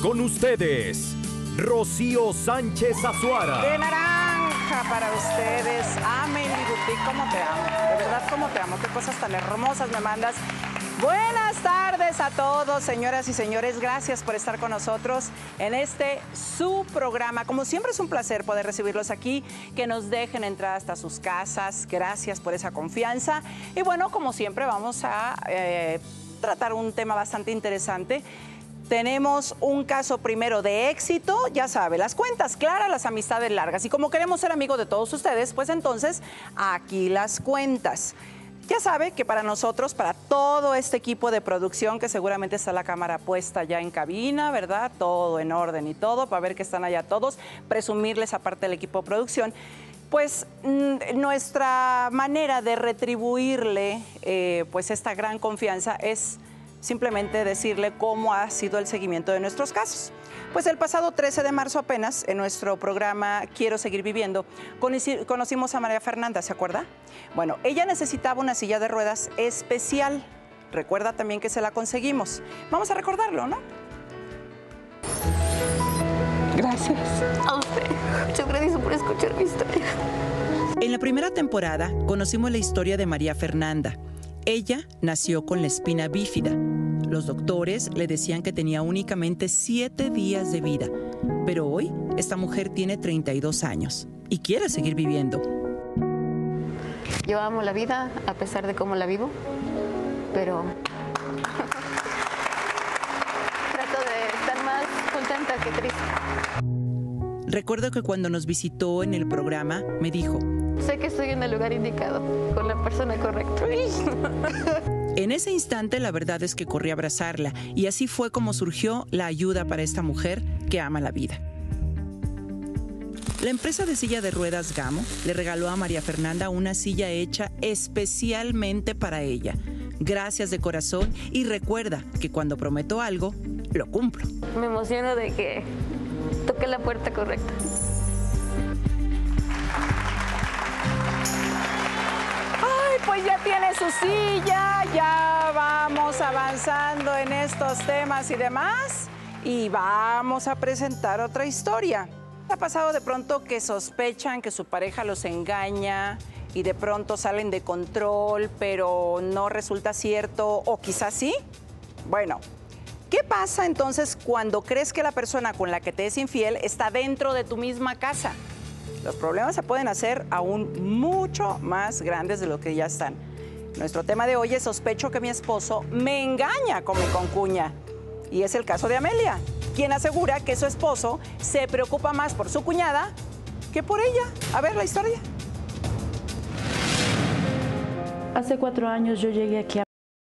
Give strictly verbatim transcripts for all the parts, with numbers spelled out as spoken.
Con ustedes, Rocío Sánchez Azuara. De naranja para ustedes. Amelie Boutique, cómo te amo. De verdad, cómo te amo. Qué cosas tan hermosas me mandas. Buenas tardes a todos, señoras y señores. Gracias por estar con nosotros en este su programa. Como siempre es un placer poder recibirlos aquí, que nos dejen entrar hasta sus casas. Gracias por esa confianza. Y bueno, como siempre vamos a eh, tratar un tema bastante interesante. Tenemos un caso primero de éxito, ya sabe, las cuentas claras, las amistades largas. Y como queremos ser amigos de todos ustedes, pues entonces aquí las cuentas. Ya sabe que para nosotros, para todo este equipo de producción, que seguramente está la cámara puesta ya en cabina, ¿verdad? Todo en orden y todo, para ver que están allá todos, presumirles aparte del equipo de producción. Pues nuestra manera de retribuirle eh, pues esta gran confianza es simplemente decirle cómo ha sido el seguimiento de nuestros casos. Pues el pasado trece de marzo apenas, en nuestro programa Quiero Seguir Viviendo, conocimos a María Fernanda, ¿se acuerda? Bueno, ella necesitaba una silla de ruedas especial. Recuerda también que se la conseguimos. Vamos a recordarlo, ¿no? Gracias a usted. Muchas gracias por escuchar mi historia. En la primera temporada conocimos la historia de María Fernanda. Ella nació con la espina bífida. Los doctores le decían que tenía únicamente siete días de vida, pero hoy esta mujer tiene treinta y dos años y quiere seguir viviendo. Yo amo la vida a pesar de cómo la vivo, pero trato de estar más contenta que triste. Recuerdo que cuando nos visitó en el programa me dijo: sé que estoy en el lugar indicado, con la persona correcta. En ese instante la verdad es que corrí a abrazarla y así fue como surgió la ayuda para esta mujer que ama la vida. La empresa de silla de ruedas Gamo le regaló a María Fernanda una silla hecha especialmente para ella. Gracias de corazón y recuerda que cuando prometo algo, lo cumplo. Me emociono de que toque la puerta correcta. Pues ya tiene su silla, ya vamos avanzando en estos temas y demás y vamos a presentar otra historia. ¿Ha pasado de pronto que sospechan que su pareja los engaña y de pronto salen de control, pero no resulta cierto o quizás sí? Bueno, ¿qué pasa entonces cuando crees que la persona con la que te es infiel está dentro de tu misma casa? Los problemas se pueden hacer aún mucho más grandes de lo que ya están. Nuestro tema de hoy es: sospecho que mi esposo me engaña con mi concuña. Y es el caso de Amelia, quien asegura que su esposo se preocupa más por su cuñada que por ella. A ver la historia. Hace cuatro años yo llegué aquí a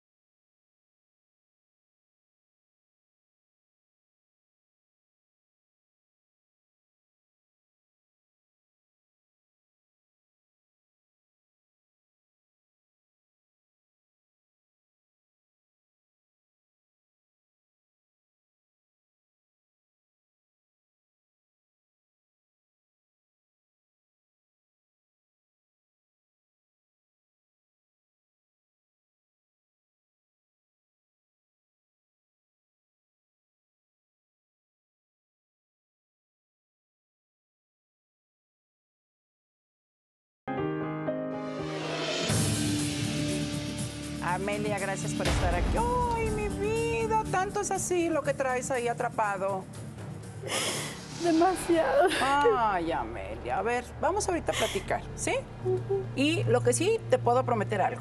Amelia, gracias por estar aquí. ¡Ay, mi vida! Tanto es así lo que traes ahí atrapado. Demasiado. Ay, Amelia, a ver, vamos ahorita a platicar, ¿sí? Uh-huh. Y lo que sí, te puedo prometer algo.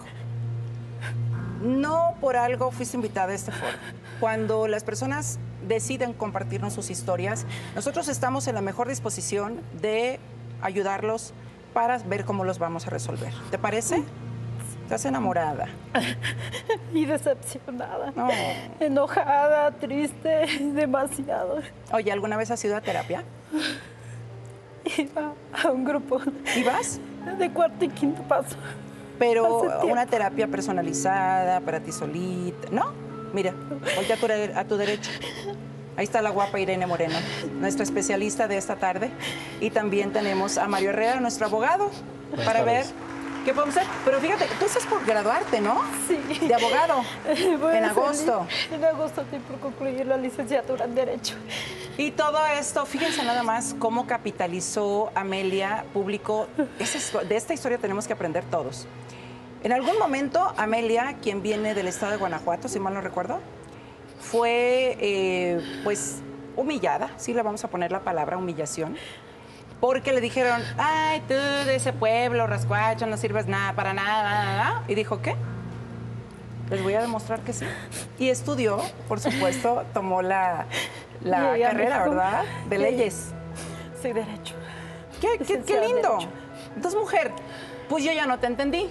No por algo fuiste invitada a este foro. Cuando las personas deciden compartirnos sus historias, nosotros estamos en la mejor disposición de ayudarlos para ver cómo los vamos a resolver. ¿Te parece? Estás enamorada. Y decepcionada. No. Enojada, triste, demasiado. Oye, ¿alguna vez has ido a terapia? Iba a un grupo. ¿Ibas? De cuarto y quinto paso. Pero una terapia personalizada para ti solita, ¿no? Mira, voltea a tu, a tu derecha. Ahí está la guapa Irene Moreno, nuestra especialista de esta tarde. Y también tenemos a Mario Herrera, nuestro abogado, Buenas para tardes. ver ¿Qué podemos hacer? Pero fíjate, tú estás por graduarte, ¿no? Sí. De abogado. Voy En a agosto. salir- En agosto estoy por concluir la licenciatura en Derecho. Y todo esto, fíjense nada más cómo capitalizó Amelia público. Esa histo- de esta historia tenemos que aprender todos. En algún momento, Amelia, quien viene del estado de Guanajuato, si mal no recuerdo, fue, eh, pues, humillada, sí le vamos a poner la palabra humillación, porque le dijeron, ay, tú de ese pueblo, rascuacho, no sirves nada, para nada, nada, nada. Y dijo, ¿qué? Les voy a demostrar que sí. Y estudió, por supuesto, tomó la, la Llegué a carrera, México. ¿verdad? De Sí. leyes. Sí, Derecho. ¿Qué, qué, qué Licenciada en lindo? Derecho. Entonces, mujer, pues yo ya no te entendí.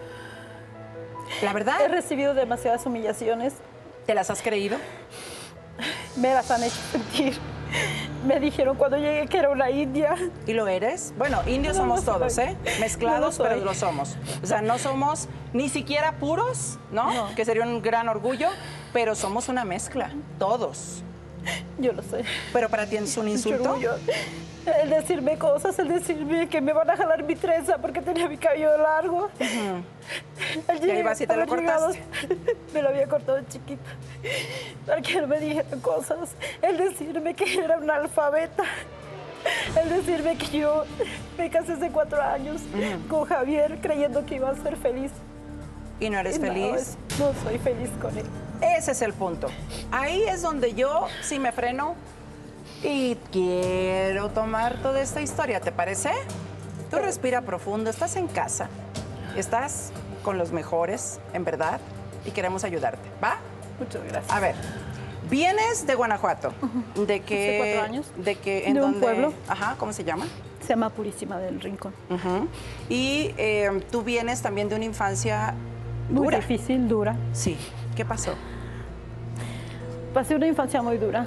La He verdad, recibido demasiadas humillaciones. ¿te las has creído? Me las han hecho sentir. Me dijeron cuando llegué que era una india. ¿Y lo eres? Bueno, indios No lo somos todos, soy. ¿eh? Mezclados, No lo pero soy. lo somos. O sea, no somos ni siquiera puros, ¿no? No. Que sería un gran orgullo, pero somos una mezcla, todos. Yo lo sé. ¿Pero para ti es un Mucho insulto? orgullo. El decirme cosas, el decirme que me van a jalar mi trenza porque tenía mi cabello largo. Al Y ahí vas y te lo haber llegado, cortaste. Me lo había cortado de chiquita. Para que él me dijera cosas. El decirme que era una alfabeta. El decirme que yo me casé hace cuatro años con Javier creyendo que iba a ser feliz. ¿Y no eres Y no, feliz? es- no soy feliz con él. Ese es el punto. Ahí es donde yo sí me freno y quiero tomar toda esta historia, ¿te parece? Tú respira profundo, estás en casa, estás con los mejores, en verdad, y queremos ayudarte, ¿va? Muchas gracias. A ver, vienes de Guanajuato, ¿de qué? Hace cuatro años. ¿De qué? ¿En De un dónde? pueblo. Ajá, ¿cómo se llama? Se llama Purísima del Rincón. Ujú. Y eh, tú vienes también de una infancia Muy dura. difícil, dura. Sí, ¿qué pasó? Pasé una infancia muy dura.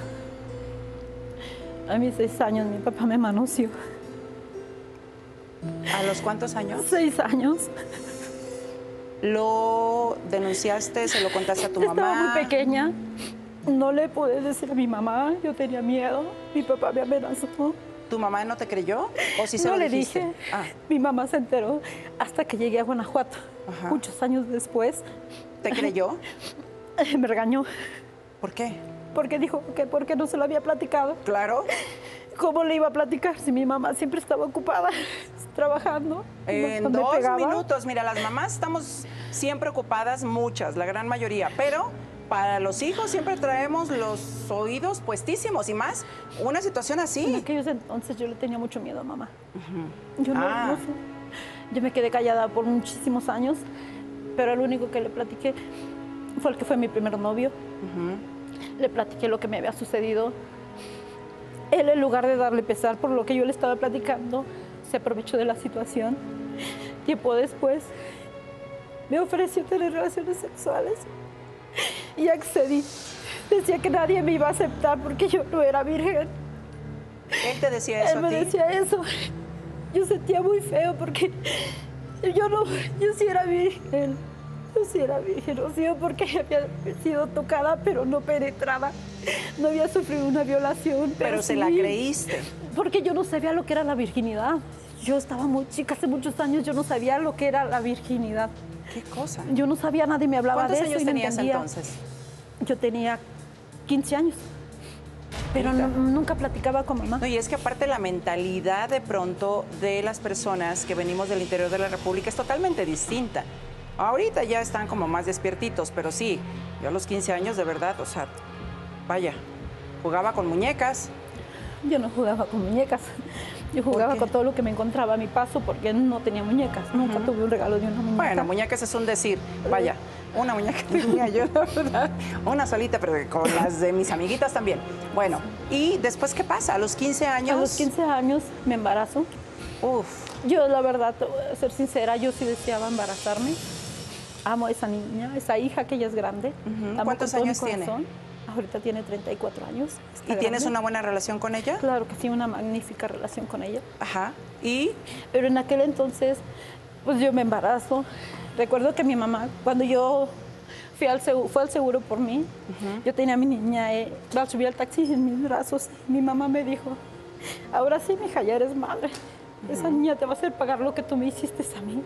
A mis seis años mi papá me manoseó. ¿A los cuántos años? Seis años. ¿Lo denunciaste, se lo contaste a tu mamá? Estaba muy pequeña. No le pude decir a mi mamá. Yo tenía miedo. Mi papá me amenazó. ¿Tu mamá no te creyó? ¿O sí se no lo le dijiste? dije. Ah, Mi mamá se enteró hasta que llegué a Guanajuato. Ajá. Muchos años después ¿te creyó? me regañó ¿Por qué? porque dijo que porque no se lo había platicado. Claro. ¿Cómo le iba a platicar si mi mamá siempre estaba ocupada trabajando? En No me dos pegaba. minutos. Mira, las mamás estamos siempre ocupadas, muchas, la gran mayoría, pero para los hijos siempre traemos los oídos puestísimos y más una situación En así. aquellos entonces yo le tenía mucho miedo a mamá. Yo no, Ah. no sé. Yo me quedé callada por muchísimos años, pero el único que le platiqué fue el que fue mi primer novio. Le platiqué lo que me había sucedido. Él, en lugar de darle pesar por lo que yo le estaba platicando, se aprovechó de la situación. Tiempo después, me ofreció tener relaciones sexuales y accedí. Decía que nadie me iba a aceptar porque yo no era virgen. Él te decía eso Él me a ti. decía eso. Yo sentía muy feo porque yo no, yo sí era virgen. Yo sí era virgen, Rocío, porque había sido tocada pero no penetrada. No había sufrido una violación. Pero, Pero se sí, la creíste. Porque yo no sabía lo que era la virginidad. Yo estaba muy chica, hace muchos años yo no sabía lo que era la virginidad. ¿Qué cosa? Yo no sabía, nadie me hablaba de ¿Cuántos eso. años y no tenías entendía. entonces? Yo tenía quince años. Pero Mira. no- nunca platicaba con mamá. No, y es que aparte la mentalidad de pronto de las personas que venimos del interior de la República es totalmente distinta. Ahorita ya están como más despiertitos, pero sí, yo a los quince años de verdad, o sea, vaya, jugaba con muñecas. Yo no jugaba con muñecas. Yo jugaba qué? con todo lo que me encontraba a mi paso porque no tenía muñecas. Nunca tuve un regalo de una muñeca. Bueno, muñecas es un decir, vaya, una muñeca tenía yo, la verdad, una solita, pero con las de mis amiguitas también. Bueno, ¿y después qué pasa? ¿A los quince años? A los quince años me embarazo. Uf, Yo, la verdad, te voy a ser sincera, yo sí deseaba embarazarme. Amo a esa niña, esa hija que ella es grande. Ujú. Amo ¿Cuántos con todo mi años tiene? corazón. Ahorita tiene treinta y cuatro años. está ¿y tienes grande. una buena relación con ella? Claro que sí, una magnífica relación con ella. Ajá, ¿y? Pero en aquel entonces, pues yo me embarazo. Recuerdo que mi mamá, cuando yo fui al seguro, fue al seguro por mí, yo tenía a mi niña, eh, la subí al taxi en mis brazos. Mi mamá me dijo, ahora sí, mija, ya eres madre. Esa niña te va a hacer pagar lo que tú me hiciste a mí.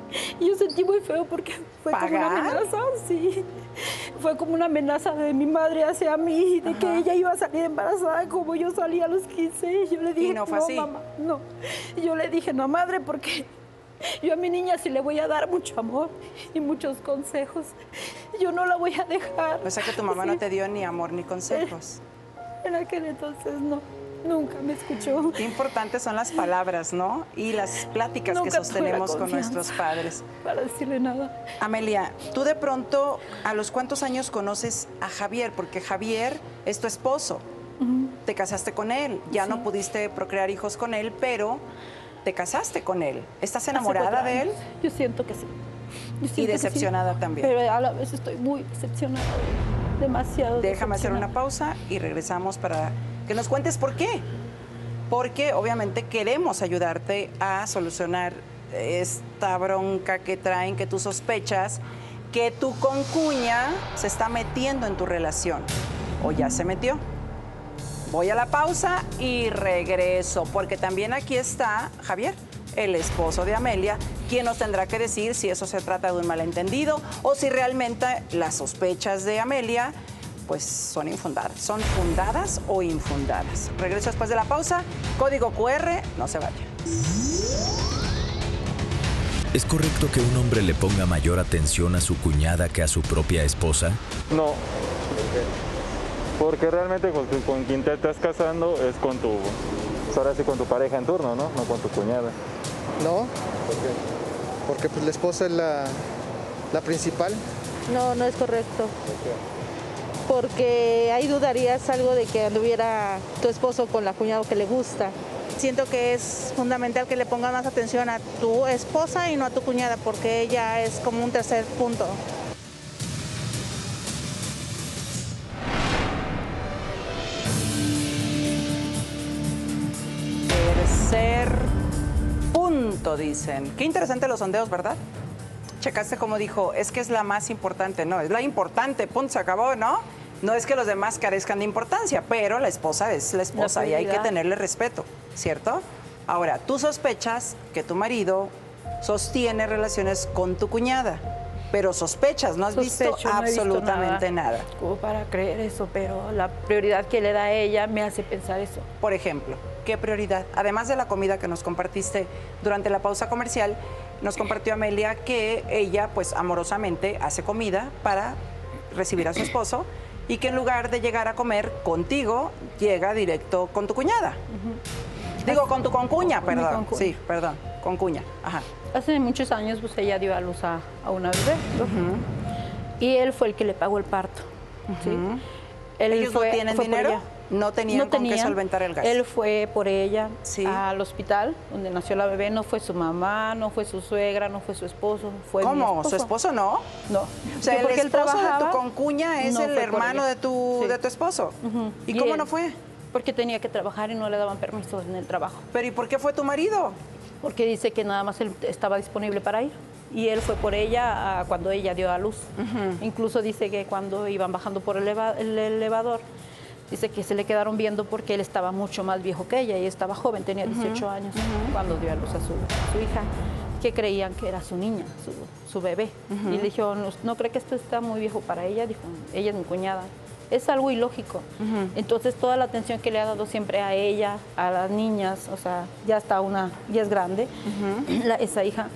Y yo sentí muy feo porque fue ¿Pagar? como una amenaza, sí. Fue como una amenaza de mi madre hacia mí, de Ajá. que ella iba a salir embarazada como yo salí a los quince. Y yo le dije, ¿Y no fue no, así? mamá, no. Y yo le dije, no, madre, porque yo a mi niña sí le voy a dar mucho amor y muchos consejos. Yo no la voy a dejar. O sea que tu mamá sí. no te dio ni amor ni consejos. En aquel entonces no. Nunca me escuchó. Qué importantes son las palabras, ¿no? Y las pláticas Nunca que sostenemos con nuestros padres. Para decirle nada. Amelia, tú de pronto, ¿a los cuántos años conoces a Javier? Porque Javier es tu esposo. Uh-huh. Te casaste con él. Ya sí. no pudiste procrear hijos con él, pero te casaste con él. ¿Estás enamorada de él? Yo siento que sí. Yo siento y decepcionada sí, también. Pero a la vez estoy muy decepcionada. Demasiado Déjame hacer una pausa y regresamos para que nos cuentes por qué. Porque obviamente queremos ayudarte a solucionar esta bronca que traen, que tú sospechas que tu concuña se está metiendo en tu relación o ya se metió. Voy a la pausa y regreso, porque también aquí está Javier, el esposo de Amelia, quien nos tendrá que decir si eso se trata de un malentendido o si realmente las sospechas de Amelia pues son infundadas. ¿Son fundadas o infundadas? Regreso después de la pausa. Código cu erre, no se vaya. ¿Es correcto que un hombre le ponga mayor atención a su cuñada que a su propia esposa? No, porque realmente con, con quien te estás casando es con tu, ahora sí con tu pareja en turno, ¿no? No con tu cuñada. No, ¿por qué? Porque pues la esposa es la, la principal. No, no es correcto. ¿Por qué? Porque ahí dudarías algo de que anduviera tu esposo con la cuñada que le gusta. Siento que es fundamental que le pongas más atención a tu esposa y no a tu cuñada, porque ella es como un tercer punto. Tercer punto, dicen. Qué interesante los sondeos, ¿verdad? Checaste cómo dijo, es que es la más importante. No, es la importante, punto, se acabó, ¿no? No es que los demás carezcan de importancia, pero la esposa es la esposa la y hay que tenerle respeto, ¿cierto? Ahora, tú sospechas que tu marido sostiene relaciones con tu cuñada, pero sospechas, no has Sospecho, visto no absolutamente nada, nada. Como para creer eso, pero la prioridad que le da a ella me hace pensar eso. Por ejemplo, ¿qué prioridad? Además de la comida que nos compartiste durante la pausa comercial, nos compartió Amelia que ella, pues, amorosamente hace comida para recibir a su esposo y que en lugar de llegar a comer contigo, llega directo con tu cuñada. Uh-huh. Digo, con tu concuña, con perdón. Concuña. Sí, perdón, concuña. Ajá. Hace muchos años, pues, ella dio a luz a, a una bebé. Uh-huh. Y él fue el que le pagó el parto. Uh-huh. ¿Sí? Él ¿Ellos fue, no tienen fue dinero? No tenían, no tenían con qué solventar el gasto. Él fue por ella sí. al hospital donde nació la bebé. No fue su mamá, no fue su suegra, no fue su esposo. Fue ¿Cómo? Mi esposo. ¿Su esposo no? No. O sea, el esposo él trabajaba, de tu concuña es no el hermano de tu, sí. de tu esposo. Uh-huh. ¿Y, ¿Y cómo él? no fue? Porque tenía que trabajar y no le daban permiso en el trabajo. ¿Pero y por qué fue tu marido? Porque dice que nada más él estaba disponible para ir. Y él fue por ella a, cuando ella dio a luz. Uh-huh. Incluso dice que cuando iban bajando por el, eleva, el elevador, dice que se le quedaron viendo porque él estaba mucho más viejo que ella y estaba joven, tenía dieciocho uh-huh. años uh-huh. cuando dio a luz a su, a su hija, que creían que era su niña, su, su bebé. Uh-huh. Y le dijo, no, no cree que esto está muy viejo para ella, dijo, ella es mi cuñada. Es algo ilógico. Uh-huh. Entonces, toda la atención que le ha dado siempre a ella, a las niñas, o sea, ya está una, ya es grande, uh-huh. la, esa hija,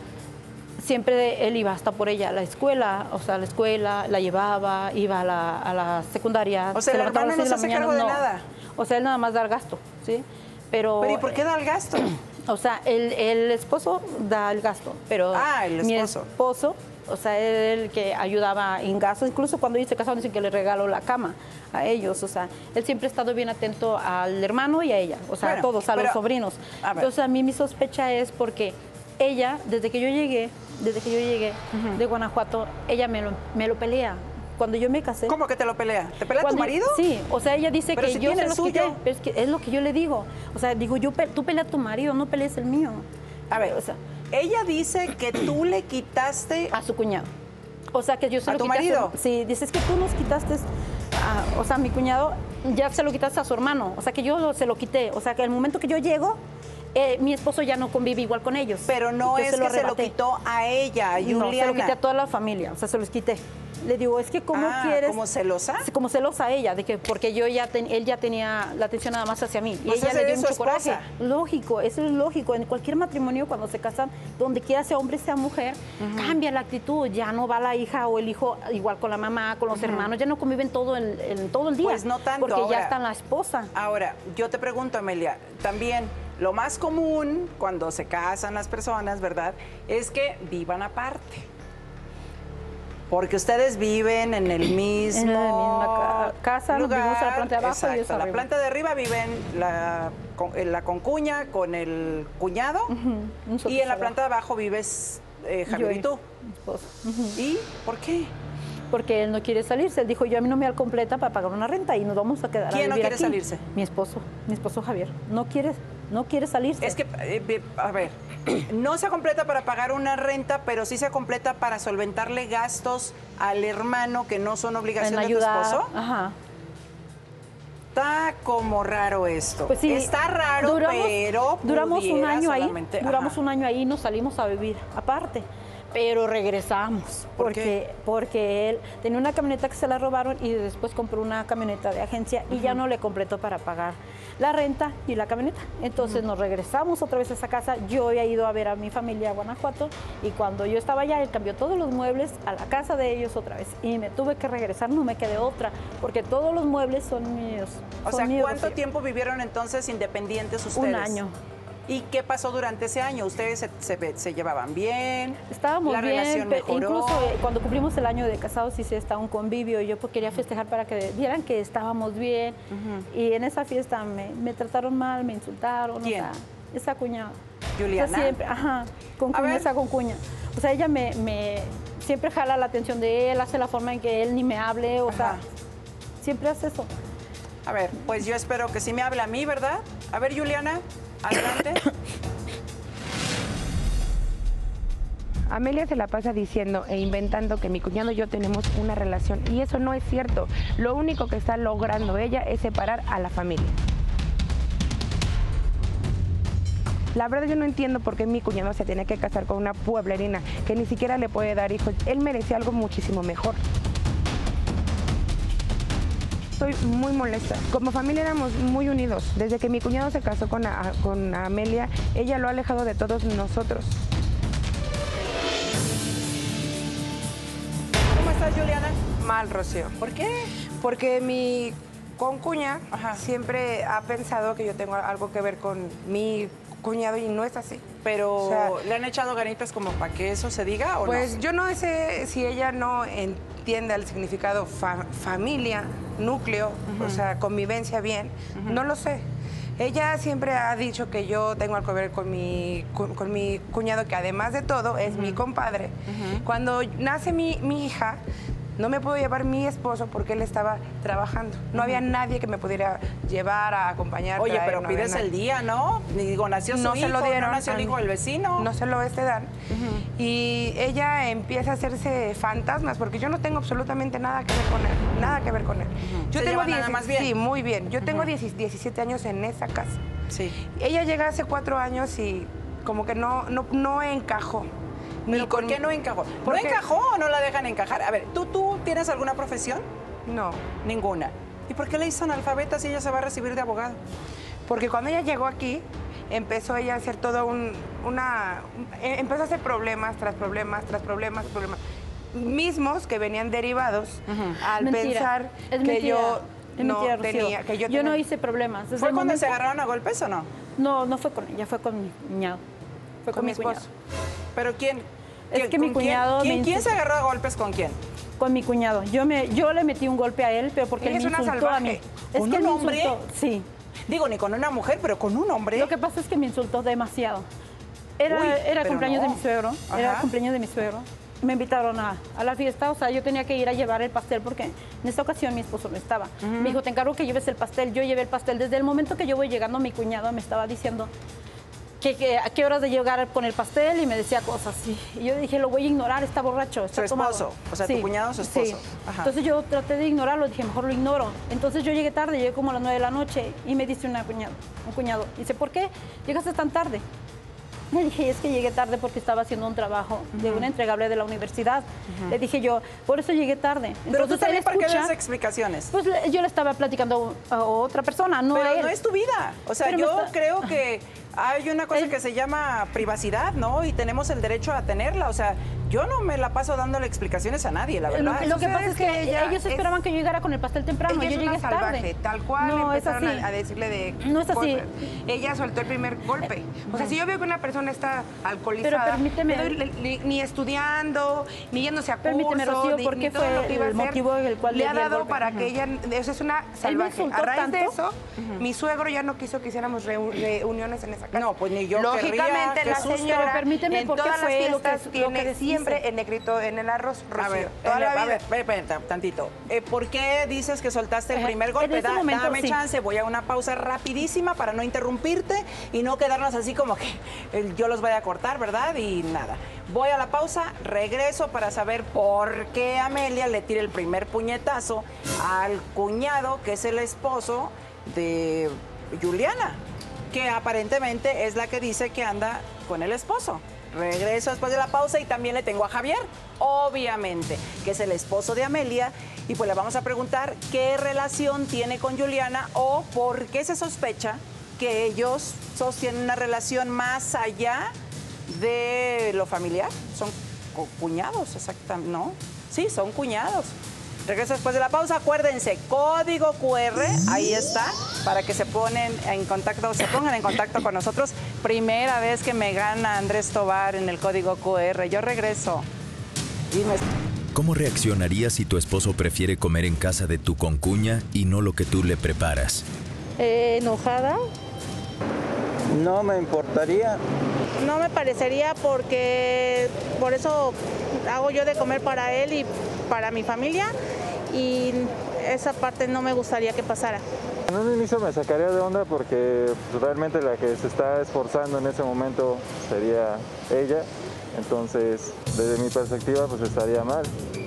siempre él iba hasta por ella a la escuela, o sea, a la escuela, la llevaba, iba a la, a la secundaria. O sea, el hermano no se hace cargo de no. nada. O sea, él nada más da el gasto, ¿sí? Pero, ¿Pero y por qué da el gasto? O sea, el, el esposo da el gasto, pero ah, el mi esposo. esposo, o sea, él el que ayudaba en gastos, incluso cuando ellos se casaron dicen que le regaló la cama a ellos, o sea, él siempre ha estado bien atento al hermano y a ella, o sea, bueno, a todos, a pero, los sobrinos. A Entonces, a mí mi sospecha es porque ella, desde que yo llegué, desde que yo llegué uh-huh. de Guanajuato, ella me lo, me lo pelea. Cuando yo me casé. ¿Cómo que te lo pelea? ¿Te pelea cuando, tu marido? Sí, o sea, ella dice pero que si yo se los suyo. quité, pero es que es lo que yo le digo. O sea, digo, yo tú pelea a tu marido, no pelees el mío. A ver, o sea, ella dice que tú le quitaste a su cuñado. O sea, que yo se ¿A lo tu quité marido? A su, sí, dices que tú nos quitaste, a, o sea, mi cuñado ya se lo quitaste a su hermano. O sea, que yo se lo quité. O sea, que el momento que yo llego, eh, mi esposo ya no convive igual con ellos. Pero no Entonces es lo que se lo arrebaté. quitó a ella, a Juliana. No, se lo quité a toda la familia, o sea, se los quité. Le digo, es que ¿cómo Ah, quieres? ¿como celosa? Como celosa a ella, de que porque yo ya ten- él ya tenía la atención nada más hacia mí. Y Pues ella ese le dio es su mucho coraje. esposa. Lógico, eso es lógico. En cualquier matrimonio, cuando se casan, donde quiera sea hombre, sea mujer, cambia la actitud. Ya no va la hija o el hijo igual con la mamá, con los hermanos, ya no conviven todo el, el- todo el día. Pues no tanto. Porque ahora, ya está la esposa. Ahora, yo te pregunto, Amelia, también lo más común cuando se casan las personas, ¿verdad? Es que vivan aparte. Porque ustedes viven en el mismo En la misma ca- casa, nos lugar. vivimos en la planta de abajo y ellos Exacto, la arriba. planta de arriba viven la, con, eh, la concuña con el cuñado Nosotros y en la abajo. planta de abajo vives eh, Javier Yo y tú. mi esposo. ¿Y por qué? Porque él no quiere salirse. Él dijo, yo a mí no me alcompleta para pagar una renta y nos vamos a quedar a ¿Quién no vivir quiere aquí. salirse? Mi esposo, mi esposo Javier. No quiere, no quiere salirse. Es que, eh, ve- a ver, no se completa para pagar una renta, pero sí se completa para solventarle gastos al hermano que no son obligación en de tu ayudar. esposo. Ajá. Está como raro esto. Pues sí, Está raro, duramos, pero duramos un pudiera año ahí, solamente- duramos Ajá. un año ahí y nos salimos a vivir aparte. Pero regresamos ¿Por porque qué? porque él tenía una camioneta que se la robaron y después compró una camioneta de agencia y ya no le completó para pagar la renta y la camioneta. Entonces nos regresamos otra vez a esa casa. Yo había ido a ver a mi familia a Guanajuato y cuando yo estaba allá, él cambió todos los muebles a la casa de ellos otra vez y me tuve que regresar, no me quedé otra, porque todos los muebles son míos. O son sea, míos, ¿cuánto sí. tiempo vivieron entonces independientes ustedes? Un año. ¿Y qué pasó durante ese año? ¿Ustedes se, se- se llevaban bien? Estábamos ¿La bien, relación pe- mejoró? incluso eh, cuando cumplimos el año de casados hice hasta un convivio, yo pues quería festejar para que vieran que estábamos bien y en esa fiesta me, me trataron mal, me insultaron, ¿Quién? o sea, esa cuñada. Juliana. O sea, siempre, ajá, con A cuña, ver. esa con cuña. O sea, ella me, me siempre jala la atención de él, hace la forma en que él ni me hable, o Ajá. sea, siempre hace eso. A ver, pues yo espero que sí me hable a mí, ¿verdad? A ver, Juliana, adelante. Amelia se la pasa diciendo e inventando que mi cuñado y yo tenemos una relación y eso no es cierto. Lo único que está logrando ella es separar a la familia. La verdad yo no entiendo por qué mi cuñado se tiene que casar con una pueblerina que ni siquiera le puede dar hijos. Él merecía algo muchísimo mejor. Estoy muy molesta. Como familia éramos muy unidos. Desde que mi cuñado se casó con, a- con Amelia, ella lo ha alejado de todos nosotros. ¿Cómo estás, Juliana? Mal, Rocío. ¿Por qué? Porque mi concuña Ajá. siempre ha pensado que yo tengo algo que ver con mi cuñado y no es así. Pero, O sea, ¿le han echado ganitas como para que eso se diga o Pues no? yo no sé si ella no entiende el significado fa- familia, núcleo, o sea, convivencia bien, no lo sé. Ella siempre ha dicho que yo tengo algo que ver con mi, con, con mi cuñado, que además de todo es mi compadre. Cuando nace mi, mi hija, no me puedo llevar mi esposo porque él estaba trabajando. No había nadie que me pudiera llevar a acompañar. Oye, traer, pero no había pides nadie. el día, ¿no? Digo, nació su No hijo, se lo dieron. no nació el a hijo mí. del vecino. No se lo este dan. Y ella empieza a hacerse fantasmas porque yo no tengo absolutamente nada que ver con él. Nada que ver con él. Yo ¿Se tengo llevan nada diez- más bien? Sí, muy bien. Yo tengo diez- diecisiete años en esa casa. Sí. Ella llega hace cuatro años y como que no, no, no encajó. Ni ¿Pero por con- qué no encajó? ¿No porque- encajó o no la dejan encajar? A ver, ¿tú, tú tienes alguna profesión? No. Ninguna. ¿Y por qué le hizo analfabeta si ella se va a recibir de abogado? Porque cuando ella llegó aquí, empezó ella a hacer todo un, una... eh, Empezó a hacer problemas tras problemas, tras problemas, tras problemas. Mismos que venían derivados al Mentira, pensar es que mentira, yo es no mentira, Rocío. tenía... Que yo, Yo no tenía- hice problemas. Desde ¿Fue el cuando se momento- agarraron a golpes o no? No, no fue con ella, fue con mi cuñado. Fue con, Con mi mi cuñado. esposo. ¿Pero quién? Es ¿Quién- que mi con quién- cuñado ¿Quién, me quién se insultó. agarró a golpes con quién? Con mi cuñado. Yo me, yo le metí un golpe a él, pero porque Ella él me es una insultó a salvaje. mí. Es ¿Con que un me hombre? insultó. Sí. Digo, ni con una mujer, pero con un hombre. Lo que pasa es que me insultó demasiado. Era, Uy, era pero cumpleaños no. de mi suegro. Era Ajá. cumpleaños de mi suegro. Me invitaron a, a la fiesta, o sea, yo tenía que ir a llevar el pastel porque en esta ocasión mi esposo no estaba. Me dijo, te encargo que lleves el pastel. Yo llevé el pastel. Desde el momento que yo voy llegando, mi cuñado me estaba diciendo, que, que a qué horas de llegar con el pastel y me decía cosas así. Y yo dije, lo voy a ignorar, está borracho, está Su esposo, tomado. o sea, Sí, tu cuñado, su esposo. sí. Ajá. Entonces yo traté de ignorarlo, dije, mejor lo ignoro. Entonces yo llegué tarde, llegué como a las nueve de la noche y me dice una cuñado, un cuñado. Dice, ¿por qué llegaste tan tarde? Le dije, es que llegué tarde porque estaba haciendo un trabajo uh-huh. de una entregable de la universidad. Uh-huh. Le dije yo, por eso llegué tarde. Entonces, Pero tú también, ¿para qué escucha, das explicaciones? Pues le, yo le estaba platicando a otra persona, no Pero a él. no es tu vida. O sea, Pero yo está... creo que hay una cosa él... que se llama privacidad, ¿no? Y tenemos el derecho a tenerla. O sea, yo no me la paso dándole explicaciones a nadie, la verdad. Lo, lo que pasa es que ella, ellos esperaban es, que yo llegara con el pastel temprano. Ella yo es llegué una salvaje, tarde. tal cual no, empezaron es así. A, a decirle de... No es así. Golpe. Ella soltó el primer golpe. O sea, si yo veo que una persona está alcoholizada, pero permíteme, doy, ni, ni estudiando, ni yéndose a curso, permíteme, Rocío, ni, ¿por qué ni todo fue lo que iba a el hacer, motivo el cual le le ha di el dado golpe? para Ajá. que ella... Eso es una salvaje. A raíz tanto? de eso, Uh-huh. mi suegro ya no quiso que hiciéramos reu, reuniones en esa casa. No, pues ni yo Lógicamente, querría, la Jesús, señora pero permíteme, en ¿por qué todas las fue lo que- fiestas lo tiene que siempre dice? en negrito en el arroz, Rocío. A ver, toda a la ver, vida. a ver, ven, ven, tantito. Eh, ¿Por qué dices que soltaste el Eh, primer en golpe? ese Da- momento, dame sí. chance, voy a una pausa rapidísima para no interrumpirte y no quedarnos así como que eh, yo los voy a cortar, ¿verdad? Y nada. Voy a la pausa, regreso para saber por qué Amelia le tira el primer puñetazo al cuñado, que es el esposo de Juliana, que aparentemente es la que dice que anda con el esposo. Regreso después de la pausa y también le tengo a Javier, obviamente, que es el esposo de Amelia, y pues le vamos a preguntar qué relación tiene con Juliana o por qué se sospecha que ellos sostienen una relación más allá de lo familiar. Son cu- cuñados, exactamente, ¿no? Sí, son cuñados. Regreso después de la pausa. Acuérdense, código cu erre, ahí está, para que se ponen en contacto, se pongan en contacto con nosotros. Primera vez que me gana Andrés Tobar en el código cu erre. Yo regreso. Dime. ¿Cómo reaccionarías si tu esposo prefiere comer en casa de tu concuña y no lo que tú le preparas? Eh, enojada. No me importaría. No me parecería porque por eso hago yo de comer para él y para mi familia, y esa parte no me gustaría que pasara. En un inicio me sacaría de onda porque pues, realmente la que se está esforzando en ese momento sería ella, entonces desde mi perspectiva pues estaría mal.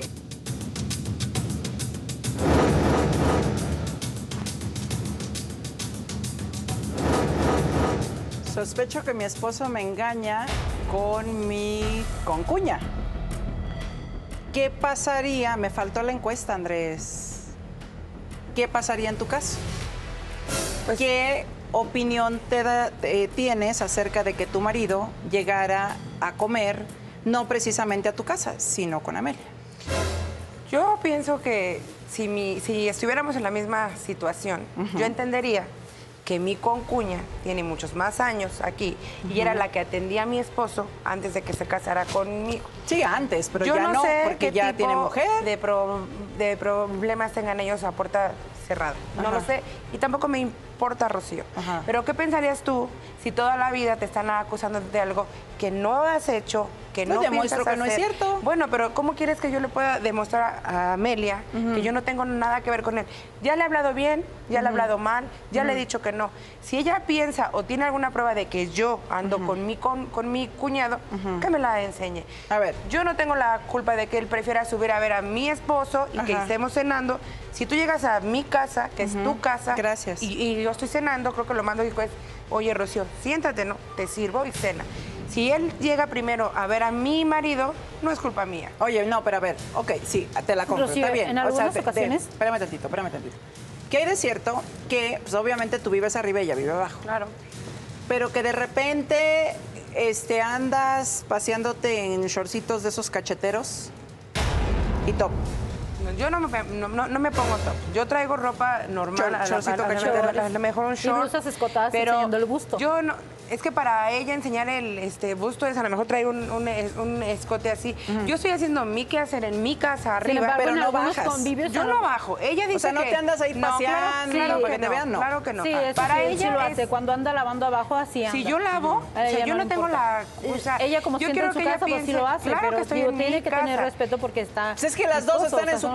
Sospecho que mi esposo me engaña con mi concuña. ¿Qué pasaría? Me faltó la encuesta, Andrés. ¿Qué pasaría en tu caso? Pues, ¿qué opinión te da, eh, tienes acerca de que tu marido llegara a comer, no precisamente a tu casa, sino con Amelia? Yo pienso que si, mi, si estuviéramos en la misma situación, uh-huh. yo entendería que mi concuña tiene muchos más años aquí uh-huh. y era la que atendía a mi esposo antes de que se casara conmigo. Sí, antes, pero yo ya no, no, sé porque qué ya tipo tiene mujer. De, pro, de problemas tengan ellos a puerta cerrada. No Ajá. lo sé. Y tampoco me importa, Rocío. Ajá. Pero ¿qué pensarías tú si toda la vida te están acusando de algo que no has hecho, que Pues no demuestro piensas que no es hacer? cierto. Bueno, pero ¿cómo quieres que yo le pueda demostrar a Amelia uh-huh. que yo no tengo nada que ver con él? Ya le he hablado bien, ya uh-huh. le he hablado mal, ya uh-huh. le he dicho que no. Si ella piensa o tiene alguna prueba de que yo ando uh-huh. con, mi, con, con mi cuñado, uh-huh. que me la enseñe. A ver. Yo no tengo la culpa de que él prefiera subir a ver a mi esposo y uh-huh. que estemos cenando. Si tú llegas a mi casa, que uh-huh. es tu casa, gracias. Y, y yo estoy cenando, creo que lo mando y pues, oye, Rocío, siéntate, ¿no? Te sirvo y cena. Si él llega primero a ver a mi marido, no es culpa mía. Oye, no, pero a ver, ok, sí, te la compro, Rocío, está bien. en algunas o sea, ocasiones... De, espérame tantito, espérame tantito. Que hay de cierto que, pues obviamente tú vives arriba y ella vive abajo. Claro. Pero que de repente este, andas paseándote en shortcitos de esos cacheteros y top. Yo no me, no, no, no me pongo top. Yo traigo ropa normal, Short, a, la, shortcito a, la, cachete. a, la, a lo mejor un short. Y blusas escotadas pero enseñando el busto. Yo no, es que para ella enseñar el este, busto es a lo mejor traer un, un, un escote así. Uh-huh. Yo estoy haciendo mi quehacer en mi casa arriba, embargo, pero no bajas. Yo no bajo. Ella dice o sea, no que te andas ahí no, paseando, claro, claro para que que te no, vean, no. Claro que no. Sí, eso para sí, ella sí lo es, hace. Cuando anda lavando abajo, así anda. Si yo lavo, uh-huh. o sea, yo no no tengo importa. la... O sea, ella como yo siempre quiero en su que ella casa, pues sí piense, lo hace, claro pero que estoy digo, en tiene mi que casa. tener respeto porque está... Pues es que las dos esposo, están en o sea, su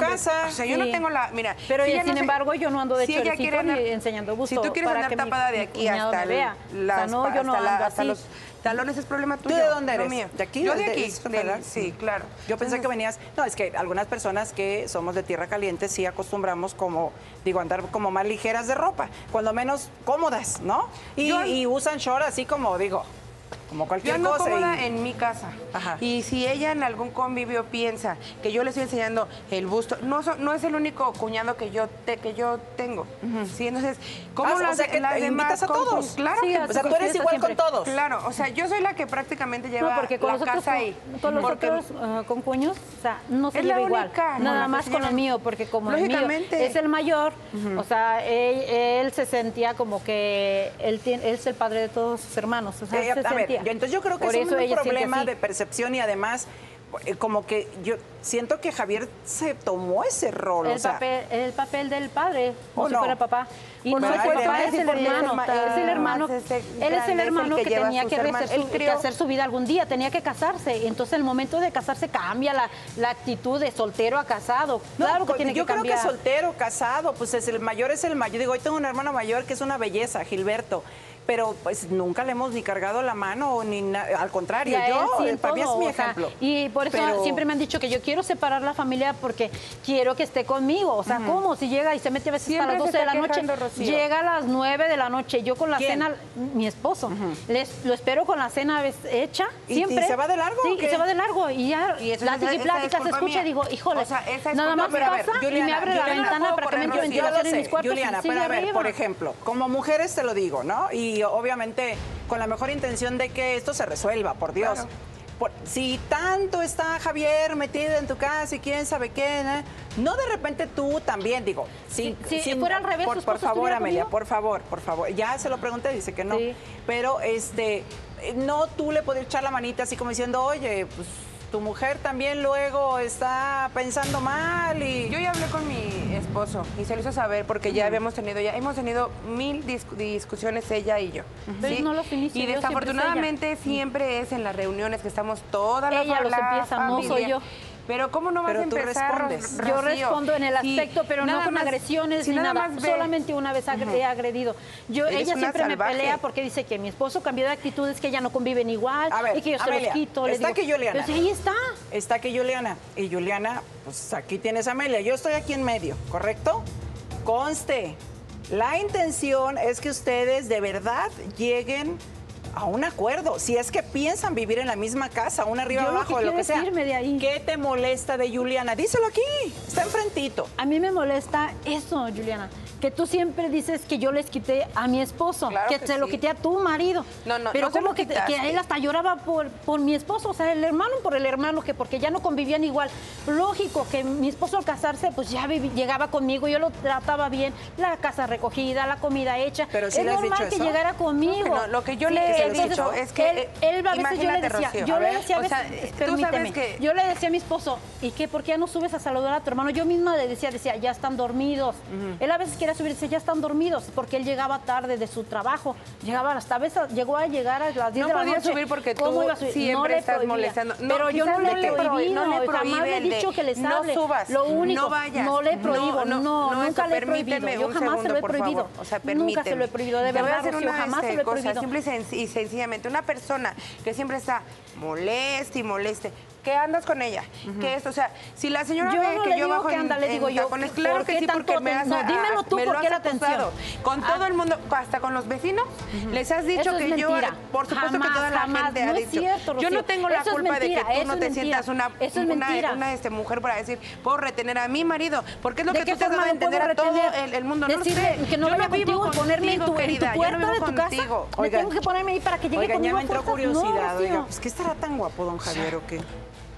casa. O sea, yo Sí. no tengo la... Mira, Pero si y ella sin no se- embargo, yo no ando de si ella choricito quiere ni andar- enseñando busto. Si tú quieres para andar que mi- tapada de mi aquí cuñado hasta, me el- vea. las, O sea, no, yo no hasta, la- ando hasta así. los talones es problema ¿Tú tuyo. de dónde no eres? mío. ¿De aquí? Yo de ¿De- aquí. de- del- sí, claro. Yo pensé que venías... No, es que algunas personas que somos de tierra caliente sí acostumbramos como, digo, andar como más ligeras de ropa, cuando menos cómodas, ¿no? Y, Yo- y usan short así como, digo, como Yo cualquier ando cosa. cómoda y- en mi casa. Ajá. Y si ella en algún convivio piensa que yo le estoy enseñando el busto, no, so- no es el único cuñado que yo te, que yo tengo. Sí, entonces, ¿cómo Ah, o las, sea, que las te demás invitas a con- todos. Claro Sí, que a O sea, tú sus eres fiestas igual siempre. con todos. Claro, o sea, yo soy la que prácticamente lleva No, porque con la los otros, casa ahí. con, con los Porque- otros ah, con cuños, o sea, no se Es la lleva igual. única, Nada Mona, más se con lleva- el mío, porque como el mío Lógicamente. es el mayor, o sea, él, él se sentía como que él, tiene- él es el padre de todos sus hermanos. O sea, Eh, se a ver, sentía. yo- entonces yo creo que Por es eso un ella siente problema así. de percepción y además eh, como que yo siento que Javier se tomó ese rol, El, o sea, papel, el papel del padre, como ¿O si no? fuera papá. Y Por no es supuesto, papá, sí, es el porque hermano. es el ma- Es el hermano. más este Él es grande, el es hermano el que, que lleva tenía sus que, hermanos. hacer Él su, que crió- hacer su vida algún día, tenía que casarse. Entonces, el momento de casarse cambia la, la actitud de soltero a casado. no, Claro que co- tiene yo que creo cambiar. que soltero, casado, pues es el mayor es el mayor. Digo, hoy tengo un hermano mayor que es una belleza, Gilberto. Pero pues nunca le hemos ni cargado la mano, ni na- al contrario, Y a él yo, sí en para mí es todo, mi o sea, ejemplo. y por eso Pero- siempre me han dicho que yo quiero separar la familia porque quiero que esté conmigo. O sea, ¿cómo? Si llega y se mete a veces Siempre a las se doce de está la noche, quejando, Rocío. llega a las nueve de la noche. Yo con la ¿Quién? cena, mi esposo, les, lo espero con la cena ves- hecha, ¿Y- siempre. y se va de largo Sí, o y qué? se va de largo. Y ya, Y eso es- plática y esa- esa es plática, se culpa escucha mía. y digo, híjole, O sea, esa es nada culpa más mía. Pero a ver, pasa y me Juliana, abre la Juliana, ventana puedo para que me correr, entre Rocío. Yo lo ventilación en sé, mis cuartos Juliana, y sigue pero a ver, arriba. por ejemplo, como mujeres te lo digo, ¿no? Y obviamente con la mejor intención de que esto se resuelva, por Dios. Claro. Por- si tanto está Javier metido en tu casa y quién sabe qué, ¿no? No de repente tú también, digo, sin, Si- si sin- fuera al revés, por, ¿tu por esposo favor, estuviera Amelia, conmigo? por favor, por favor. Ya se lo pregunté, dice que no. Sí. Pero este, eh, no tú le podías echar la manita así como diciendo, oye, pues tu mujer también luego está pensando mal y... Yo ya hablé con mi esposo y se lo hizo saber porque ya habíamos tenido, ya hemos tenido mil dis- discusiones ella y yo. Pero no los inicio y yo, siempre es desafortunadamente siempre es en las reuniones que estamos toda la Ella los la empieza, no familia. soy yo. Pero ¿cómo no vas Pero a tú empezar, respondes. Ro- Yo Rocío? respondo en el Si aspecto, pero no nada con más- agresiones si ni nada. más ve- Solamente una vez agre- he agredido. Yo, Eres ella una siempre salvaje. me pelea porque dice que mi esposo cambió de actitudes, que ya no conviven igual A ver, y que yo se Amelia, los quito. Le está digo, aquí Juliana. Pero si ahí está. Está aquí Juliana. Y Juliana, pues aquí tienes a Amelia. Yo estoy aquí en medio, ¿correcto? Conste, la intención es que ustedes de verdad lleguen a un acuerdo. Si es que piensan vivir en la misma casa, una arriba, Yo lo abajo, que lo quiero que es sea. irme de ahí. ¿Qué te molesta de Juliana? Díselo aquí. Está enfrentito. A mí me molesta eso, Juliana, que tú siempre dices que yo les quité a mi esposo, Claro que, que se lo sí. quité a tu marido. No, no, pero no se como lo que, te- quitaste. que él hasta lloraba por, por mi esposo, o sea, el hermano por el hermano, que porque ya no convivían igual. Lógico que mi esposo al casarse, pues ya vivi- llegaba conmigo, yo lo trataba bien, la casa recogida, la comida hecha. Pero sí es le has normal dicho que eso. llegara conmigo. No, lo que yo Sí, le he entonces, dicho es que, él, él a veces yo le imagínate, decía, Rocío, yo a le ver, decía a o veces, sea, tú permíteme, sabes que- yo le decía a mi esposo, ¿y qué? ¿Por qué ya no subes a saludar a tu hermano? Yo misma le decía, decía, ya están dormidos. Él a veces quería subir y decía, ya están dormidos, porque él llegaba tarde de su trabajo. Llegaba hasta a veces, llegó a llegar a las diez No de la podía noche. subir porque ¿Cómo tú iba a subir? siempre No le estás prohibía. molestando. No, Pero yo quizás no le no le he prohí- prohibido, no le jamás le he prohíben de, dicho que les no hable. subas, Lo único, no vayas. no le No, prohíbo, no, no, no, nunca eso, le he prohibido. permíteme Yo un jamás se segundo, lo he por prohibido. favor. O sea, Nunca se lo permíteme. he prohibido, de Te voy a verdad, hacer Rocío, una jamás este, se lo he cosa, prohibido. simple y, sen- y sencillamente, una persona que siempre está moleste y moleste, ¿qué andas con ella? ¿Qué es? O sea, si la señora Yo ve no que le yo digo bajo que en, anda, le en digo yo, tacones, claro ¿por que qué sí, tanto porque me aten- has, no, a- dímelo tú, me lo ¿por qué has la atención? acusado. Con Ah. todo el mundo, hasta con los vecinos, les has dicho Eso es que yo, mentira. por supuesto Jamás, que toda la jamás. gente No ha es dicho. cierto, Yo no Rocío. tengo la Eso es culpa de mentira, que tú eso no es te mentira. sientas una, Eso es una, mentira. una, este, mujer para decir, puedo retener a mi marido, porque es lo ¿De que qué tú te has forma dado a lo puedo entender a todo retener? el, el mundo. No lo Decirle sé. que no Yo venga vivo contigo y ponerme en tu, en tu querida, yo no puerta vivo de tu casa. contigo. Me Oigan. tengo que ponerme ahí para que llegue Oigan, ya conmigo me a entró fuerzas. curiosidad. No, Oiga, Rocío. pues ¿qué estará tan guapo don Javier o qué?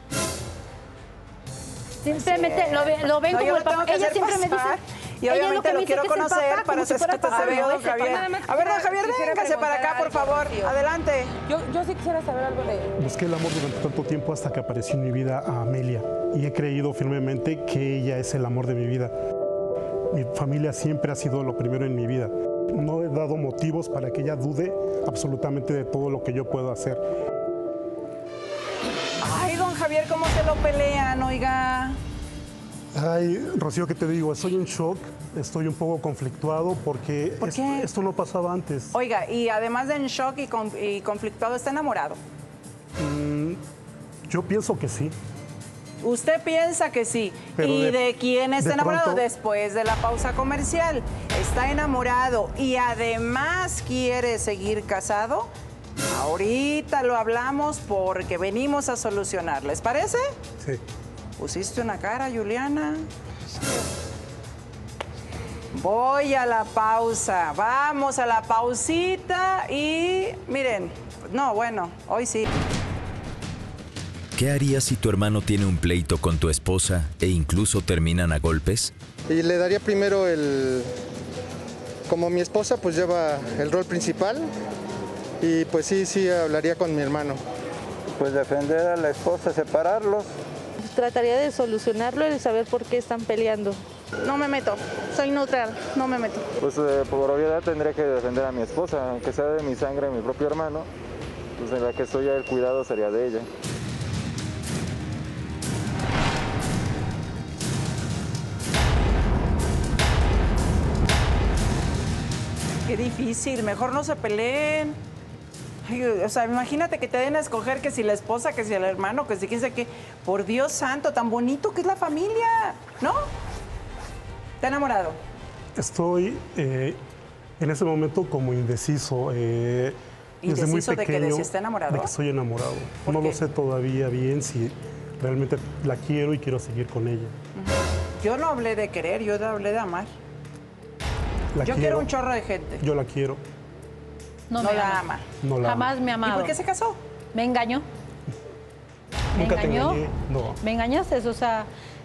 Simplemente lo, ve- lo ven No, yo como lo el papá. tengo que Ella hacer siempre me dice. pasar. Y ella obviamente que lo me quiero dice que es el conocer papá, para como si fuera hacer papá, sabido, pero don ese Javier. papá. Nada más A ver, don quisiera- Javier, quisiera véngase para acá, por preguntar favor. algo, Rocío. Adelante. Yo, yo sí quisiera saber algo de... Busqué el amor durante tanto tiempo hasta que apareció en mi vida a Amelia y he creído firmemente que ella es el amor de mi vida. Mi familia siempre ha sido lo primero en mi vida. No he dado motivos para que ella dude absolutamente de todo lo que yo puedo hacer. Ay, don Javier, ¿cómo se lo pelean, oiga? Ay, Rocío, ¿qué te digo? Estoy en shock, estoy un poco conflictuado porque ¿Por es- qué? esto no pasaba antes. Oiga, y además de en shock y, con- y conflictuado, ¿está enamorado? Mm, yo pienso que sí. Usted piensa que sí. Pero ¿Y de, de- quién está de enamorado? pronto- Después de la pausa comercial. ¿Está enamorado y además quiere seguir casado? Ahorita lo hablamos porque venimos a solucionar. ¿Les parece? Sí. Pusiste una cara, Juliana. Voy a la pausa. Vamos a la pausita y miren, no, bueno, hoy sí. ¿Qué harías si tu hermano tiene un pleito con tu esposa e incluso terminan a golpes? Y le daría primero el... Como mi esposa pues lleva el rol principal y pues sí, sí hablaría con mi hermano. Pues defender a la esposa, separarlos. Trataría de solucionarlo y de saber por qué están peleando. No me meto, soy neutral, no me meto. Pues eh, por obviedad tendría que defender a mi esposa, aunque sea de mi sangre, mi propio hermano, pues en la que estoy ya el cuidado sería de ella. Qué difícil, mejor no se peleen. Ay, o sea, imagínate que te den a escoger que si la esposa, que si el hermano, que si quién sabe qué. Por Dios santo, tan bonito que es la familia, ¿no? ¿Está enamorado? Estoy eh, en ese momento como indeciso. eh, desde muy ¿Indeciso de que de pequeño, si está enamorado? De que estoy enamorado. ¿Por No qué? lo sé todavía bien si realmente la quiero y quiero seguir con ella. Yo no hablé de querer, yo hablé de amar. La yo quiero un chorro de gente. Yo la quiero. No, No me la ama. ama. No la Jamás amo. me ha amado. ¿Y por qué se casó? Me engañó. Me Nunca te engañó. engañé. No. Me engañaste, o sea,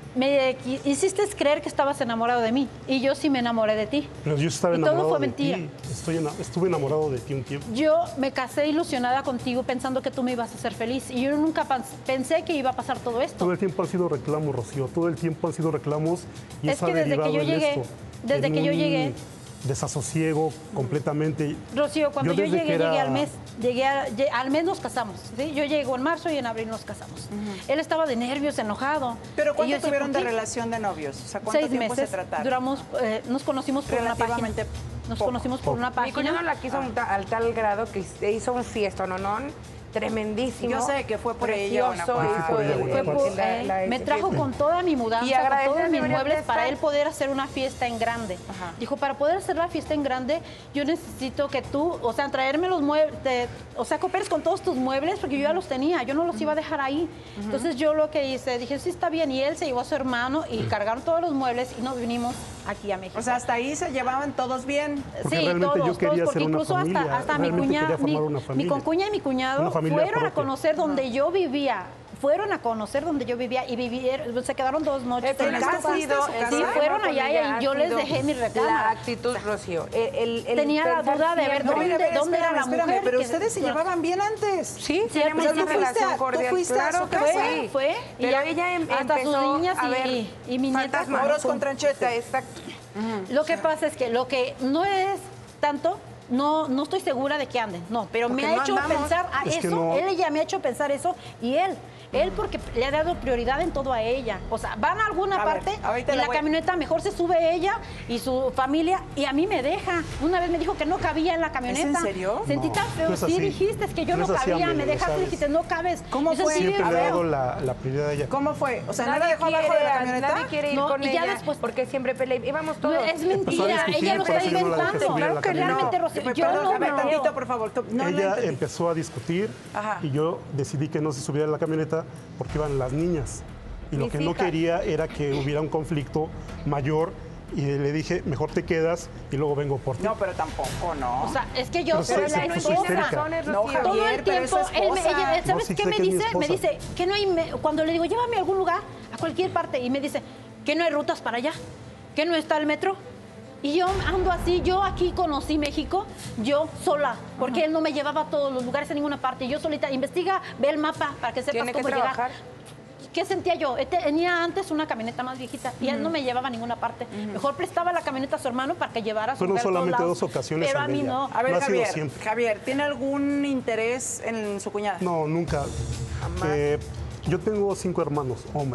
me qui- hiciste creer que estabas enamorado de mí y yo sí me enamoré de ti. Pero yo estaba Y todo enamorado fue de mentira. ti. Estoy ena- estuve enamorado de ti un tiempo. Yo me casé ilusionada contigo pensando que tú me ibas a hacer feliz y yo nunca pens- pensé que iba a pasar todo esto. Todo el tiempo han sido reclamos, Rocío. Todo el tiempo han sido reclamos y Es eso que ha desde que derivado yo en llegué- esto, desde en que yo un llegué- desasosiego completamente. Rocío, cuando yo, desde llegué, que era- llegué al mes, llegué a- lle- al mes nos casamos. ¿sí? Yo llego en marzo y en abril nos casamos. Él estaba de nervios, enojado. ¿Pero Y cuánto yo decía, tuvieron ¿por de qué? relación de novios? O sea, ¿cuánto Seis tiempo meses. se trataron? Duramos, eh, nos conocimos por una página. Relativamente Nos poco. conocimos por una Mi página. cuñado la quiso un ta- al tal grado que se hizo un fiesta, ¿no? Tremendísimo. Yo sé que fue por ella, Precioso, Guanajuato. hizo Fue por ella, el- Fue Guanajuato. por- el- la- eh, la- me el- trajo con toda mi mudanza, Y con agradecer todos mis deberían muebles de para estar. él poder hacer una fiesta en grande. Ajá. Dijo, para poder hacer la fiesta en grande, yo necesito que tú, o sea, traerme los muebles, te- o sea, cooperes con todos tus muebles, porque yo ya los tenía, yo no los iba a dejar ahí. Entonces yo lo que hice, dije, sí, está bien, y él se llevó a su hermano y cargaron todos los muebles y nos vinimos aquí a México. O sea, hasta ahí se llevaban todos bien. Porque Sí, realmente todos, yo quería todos, porque hacer una incluso familia, hasta, hasta mi realmente cuñada, quería formar mi, una mi familia. concuña y mi cuñado Una familia fueron a propia. conocer donde yo vivía. Fueron a conocer donde yo vivía y vivieron, se quedaron dos noches. El en que la ha casa. sido- Sí, el problema fueron con allá ella y ha yo les sido dejé mi La recámara. actitud, Rocío. El- el- el Tenía la pensar duda de ver siempre- No, mira, dónde, a ver, dónde era espérame, la espérame, mujer. pero que- ustedes se llevaban bien antes. Sí, Sí, tenemos al una principio fuiste a- relación tú cordial. fuiste a claro su que casa. sí. Fue, y Pero ya ella em- hasta sus empezó niñas a y- ver y- y mi nieta fantasmas. Moros con tranchete. Exacto. Lo que pasa es que lo que no es tanto, no, no estoy segura de que anden, no, pero Porque me ha no hecho andamos. pensar a Es que eso, no. él ya me ha hecho pensar eso y él. Él porque le ha dado prioridad en todo a ella. O sea, van a alguna A ver, parte ahorita y la la voy- camioneta mejor se sube ella y su familia y a mí me deja. Una vez me dijo que no cabía en la camioneta. en serio? Sentí No, tan feo. no es Sí, así. dijiste es que yo No no, es así, cabía, Amelia, me lo dejaste y sabes. dijiste no cabes. ¿Cómo Yo fue? sentí Siempre bien le he feo. dado la, la prioridad a ella. ¿Cómo fue? O sea, nadie Nadie dejó abajo de la quiere, camioneta. nadie quiere ir No, con y ya ella después- porque siempre pelea. Íbamos No, todos. es mentira, discutir ella lo para está si yo no la dejé inventando. subir a la Claro que camioneta. realmente, Rocío, Pues, yo perdón, no a ver, creo. tantito, por favor. Tú- No, no ella entendí. empezó a discutir Ajá. y yo decidí que no se subiera a la camioneta porque iban las niñas. Y lo Mis que no hijas. quería era que hubiera un conflicto mayor y le dije, mejor te quedas y luego vengo por ti. No, pero tampoco, ¿no? O sea, es que yo Pero soy se- la se puso esposa. histérica. No, Todo Javier, el pero es su tiempo, él me, esposa. ella, ¿sabes No, sí qué sé me que es mi dice? Me esposa. dice que no hay, me- cuando le digo, llévame a algún lugar, a cualquier parte, y me dice que no hay rutas para allá, que no está el metro. Y yo ando así, yo aquí conocí México, yo sola, porque él no me llevaba a todos los lugares, a ninguna parte. Yo solita, investiga, ve el mapa para que sepas Tiene que cómo trabajar. llegar. ¿Qué sentía yo? Este- Tenía antes una camioneta más viejita y él no me llevaba a ninguna parte. Mejor prestaba la camioneta a su hermano para que llevara a su Fueron mujer a todos solamente lados. dos ocasiones, Pero a mí Amelia. no. A ver, No ha sido Javier, siempre. Javier, ¿tiene algún interés en su cuñada? No, nunca. Eh, yo tengo cinco hermanos, hombres.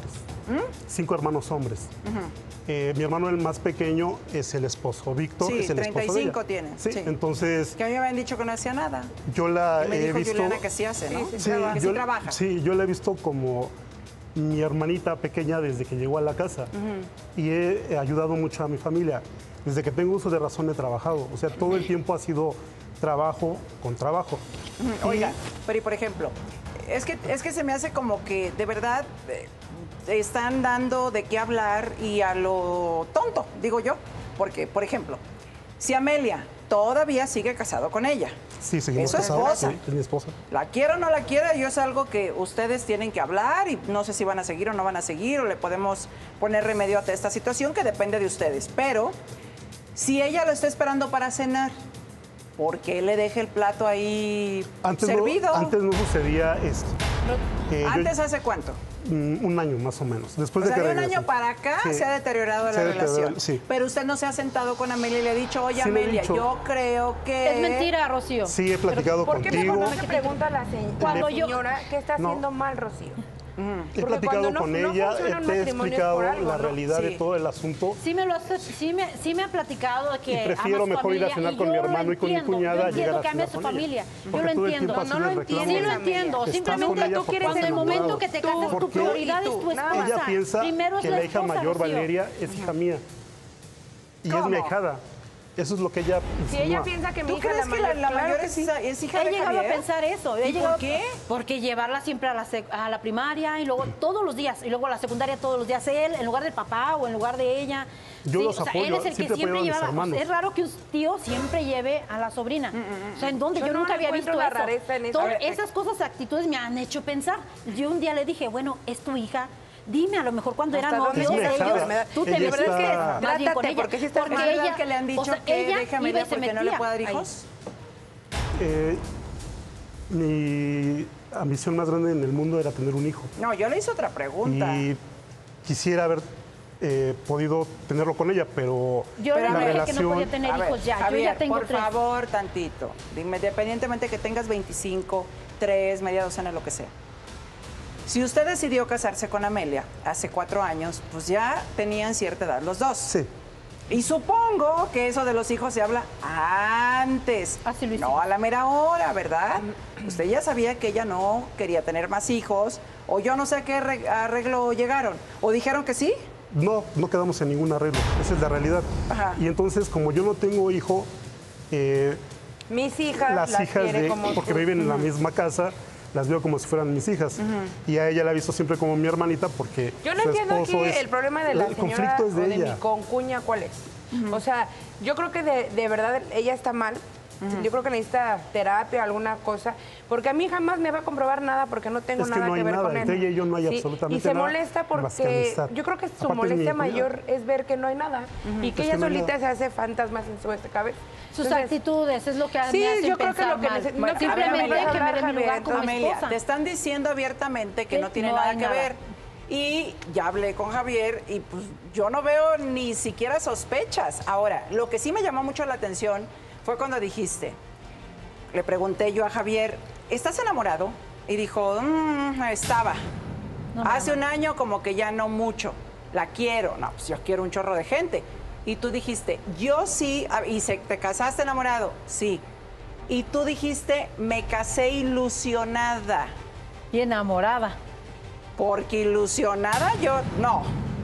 ¿Mm? Cinco hermanos hombres. Uh-huh. eh, mi hermano el más pequeño es el esposo, Víctor sí, es el esposo de ella. treinta y cinco tiene. Sí, sí, entonces... Que a mí me habían dicho que no hacía nada. Yo la y me he dijo visto... Juliana que sí hace, ¿no? Sí, sí, que yo, sí trabaja. Sí, yo la he visto como mi hermanita pequeña desde que llegó a la casa. Uh-huh. Y he, he ayudado mucho a mi familia. Desde que tengo uso de razón he trabajado. O sea, todo el tiempo ha sido trabajo con trabajo. Uh-huh. Oiga, pero y por ejemplo, es que, es que se me hace como que de verdad eh, están dando de qué hablar y a lo tonto, digo yo. Porque, por ejemplo, si Amelia todavía sigue casado con ella. Sí, seguimos es su casados. esposa. Sí, es mi esposa. La quiera o no la quiera, yo es algo que ustedes tienen que hablar y no sé si van a seguir o no van a seguir o le podemos poner remedio a esta situación que depende de ustedes. Pero si ella lo está esperando para cenar, ¿por qué le deja el plato ahí antes servido? No, antes no sucedía esto. No, eh, ¿Antes yo, hace cuánto? Un año más o menos. Después o de sea, que de un regresé. año para acá sí. se ha deteriorado la se relación. Sí. Pero usted no se ha sentado con Amelia y le ha dicho, oye, sí, Amelia, dicho, yo creo que... Es mentira, Rocío. Sí, he platicado ¿Por contigo. qué mejor no me pregunta la señora, Cuando la señora yo... qué está haciendo no. mal, Rocío? He platicado no, con no ella, te he explicado algo, la realidad sí. de todo el asunto. Sí me, lo hace, sí, me, sí me ha platicado de que y prefiero mejor ir a cenar con mi hermano y con mi cuñada. Yo entiendo que ame a su familia. Yo lo entiendo. No, no lo entiendo. Sí lo entiendo. Simplemente tú quieres en el momento que te casas, tu prioridad es tu esposa. Ella piensa que la hija mayor, Valeria, es hija mía. Y es mi ahijada. Eso es lo que ella insinúa. Si ella piensa que mi ¿Tú hija crees la que mayor, la, la claro mayor que es, sí. es hija He de llegado Javier? a pensar eso. He ¿Y llegado, por qué? Porque llevarla siempre a la, a la primaria y luego todos los días, y luego a la secundaria todos los días, él en lugar del papá o en lugar de ella. Yo sí, los o sea, apoyo, él es el que siempre lleva. O sea, es raro que un tío siempre lleve a la sobrina. Mm, mm, o sea, ¿en dónde? Yo, yo no nunca había visto la eso. Rareza en Todas esas cosas, actitudes me han hecho pensar. Yo un día le dije, bueno, es tu hija. Dime, a lo mejor cuando eran novios ellos, tú te ves que más bien con ella. Porque si está porque ella que le han dicho o sea, que déjame ver porque no le pueda dar hijos. Eh, mi ambición más grande en el mundo era tener un hijo. No, yo le hice otra pregunta. Y quisiera haber eh, podido tenerlo con ella, pero yo la le relación... que no podía tener ver, hijos ya. Javier, yo ya tengo por tres. favor, tantito. Dime, independientemente que tengas veinticinco, tres, media docena, lo que sea. Si usted decidió casarse con Amelia hace cuatro años, pues ya tenían cierta edad los dos. Sí. Y supongo que eso de los hijos se habla antes, Así lo no a la mera hora, ¿verdad? Usted ya sabía que ella no quería tener más hijos, o yo no sé a qué arreglo llegaron, o dijeron que sí. No, no quedamos en ningún arreglo, esa es la realidad. Ajá. Y entonces, como yo no tengo hijo, eh, mis hijas, las las hijas de, como porque tú. viven uh-huh. en la misma casa, las veo como si fueran mis hijas. Uh-huh. Y a ella la he visto siempre como mi hermanita porque yo no su entiendo esposo aquí es, el problema de la el señora conflicto es de, o de ella. mi concuña, ¿cuál es? Uh-huh. O sea, yo creo que de, de verdad ella está mal. Uh-huh. Yo creo que necesita terapia, alguna cosa, porque a mí jamás me va a comprobar nada porque no tengo es que nada no hay que ver nada. con él. Entre ella y yo no hay sí. absolutamente y se nada. molesta porque yo creo que su Aparte molestia es mayor es ver que no hay nada uh-huh. y que es ella que no solita se hace fantasmas en su cabeza. Sus Entonces, actitudes es lo que sí, me hacen yo creo que pensar lo que mal. neces- Bueno, no, simplemente Amelia, que me den mi lugar como Amelia, esposa. te están diciendo abiertamente que sí, no tiene no nada hay que nada. ver. Y ya hablé con Javier y pues yo no veo ni siquiera sospechas. Ahora, lo que sí me llamó mucho la atención fue cuando dijiste, le pregunté yo a Javier, ¿estás enamorado? Y dijo, mmm, estaba. No, Hace no. un año como que ya no mucho. La quiero. No, pues yo quiero un chorro de gente. Y tú dijiste, yo sí. ¿Y se, te casaste enamorado? Sí. Y tú dijiste, me casé ilusionada. Y enamorada. Porque ilusionada yo, no.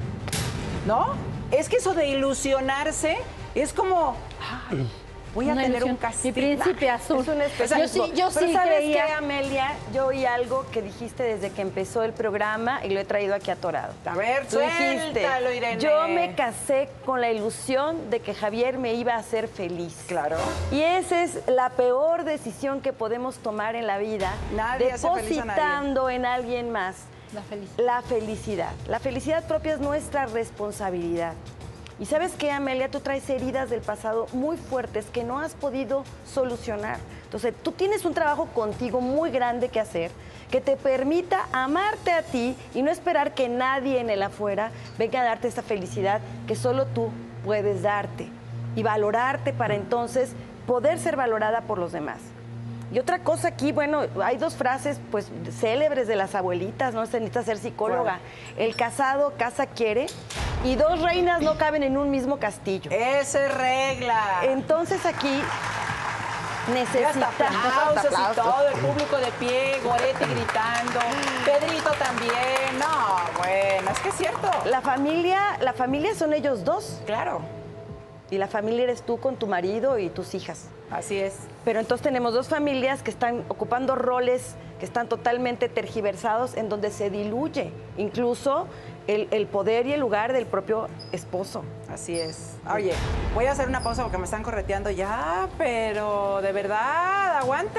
¿No? Es que eso de ilusionarse es como... Ay, voy a una tener ilusión. un castillo. Mi príncipe azul. Es un especial. Yo sí, yo Pero sí ¿sabes creía... qué, Amelia? Yo oí algo que dijiste desde que empezó el programa y lo he traído aquí atorado. A ver, Tú suéltalo, dijiste, Irene. yo me casé con la ilusión de que Javier me iba a hacer feliz. Claro. Y esa es la peor decisión que podemos tomar en la vida. Nadie hace feliz a nadie. Depositando en alguien más la felicidad. la felicidad. La felicidad propia es nuestra responsabilidad. Y ¿sabes qué, Amelia? Tú traes heridas del pasado muy fuertes que no has podido solucionar. Entonces, tú tienes un trabajo contigo muy grande que hacer que te permita amarte a ti y no esperar que nadie en el afuera venga a darte esta felicidad que solo tú puedes darte y valorarte para entonces poder ser valorada por los demás. Y otra cosa aquí, bueno, hay dos frases pues célebres de las abuelitas, no se necesita ser psicóloga. Bueno. El casado casa quiere y dos reinas no caben en un mismo castillo. Esa es regla. Entonces aquí necesitamos aplausos y todo, el público de pie, Goretti gritando, Pedrito también. No, bueno, es que es cierto. La familia, la familia son ellos dos. Claro. Y la familia eres tú con tu marido y tus hijas. Así es. Pero entonces tenemos dos familias que están ocupando roles que están totalmente tergiversados, en donde se diluye incluso el, el poder y el lugar del propio esposo. Así es. Oye, voy a hacer una pausa porque me están correteando ya, pero de verdad, aguanten.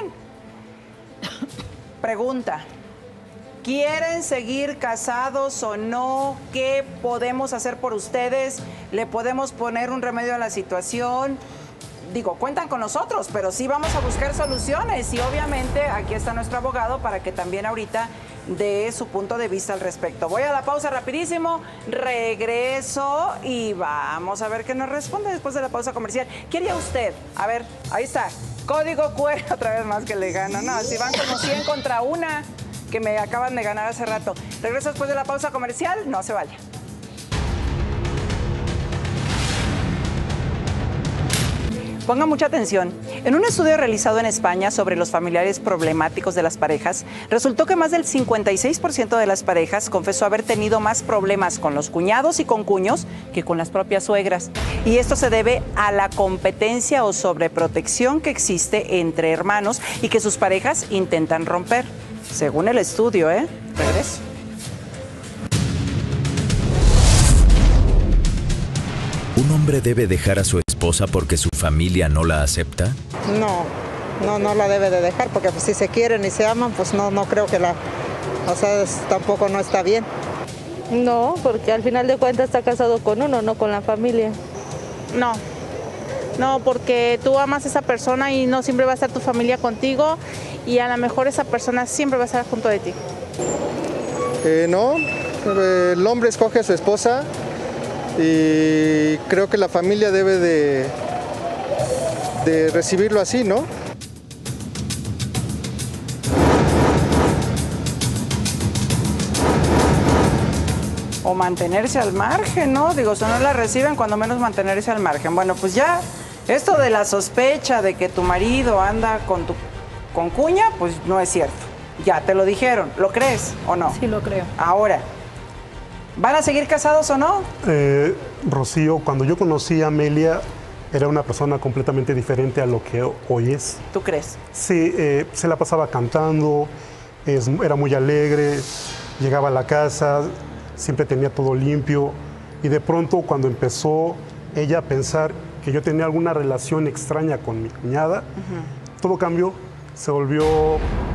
Pregunta. ¿Quieren seguir casados o no? ¿Qué podemos hacer por ustedes? ¿Le podemos poner un remedio a la situación? Digo, cuentan con nosotros, pero sí vamos a buscar soluciones y obviamente aquí está nuestro abogado para que también ahorita dé su punto de vista al respecto. Voy a la pausa rapidísimo, regreso y vamos a ver qué nos responde después de la pausa comercial. ¿Qué haría usted? A ver, ahí está, código cu erre, otra vez más que le gano. No, si van como cien contra una que me acaban de ganar hace rato. Regreso después de la pausa comercial, no se vaya. Pongan mucha atención. En un estudio realizado en España sobre los familiares problemáticos de las parejas, resultó que más del cincuenta y seis por ciento de las parejas confesó haber tenido más problemas con los cuñados y con cuños que con las propias suegras. Y esto se debe a la competencia o sobreprotección que existe entre hermanos y que sus parejas intentan romper. Según el estudio, ¿eh? Regreso. ¿Un hombre debe dejar a su esposa porque su familia no la acepta? No, no, no la debe de dejar, porque pues, si se quieren y se aman, pues no, no creo que la... O sea, es, tampoco no está bien. No, porque al final de cuentas está casado con uno, no con la familia. No, no, porque tú amas a esa persona y no siempre va a estar tu familia contigo y a lo mejor esa persona siempre va a estar junto de ti. Eh, no, el hombre escoge a su esposa y creo que la familia debe de, de recibirlo así, ¿no? O mantenerse al margen, ¿no? Digo, si no la reciben, cuando menos mantenerse al margen. Bueno, pues ya, esto de la sospecha de que tu marido anda con tu con cuña, pues no es cierto. Ya, te lo dijeron. ¿Lo crees o no? Sí, lo creo. Ahora, ¿van a seguir casados o no? Eh, Rocío, cuando yo conocí a Amelia, era una persona completamente diferente a lo que hoy es. ¿Tú crees? Sí, eh, se la pasaba cantando, es, era muy alegre, llegaba a la casa, siempre tenía todo limpio y de pronto cuando empezó ella a pensar que yo tenía alguna relación extraña con mi cuñada, uh-huh. todo cambió, se volvió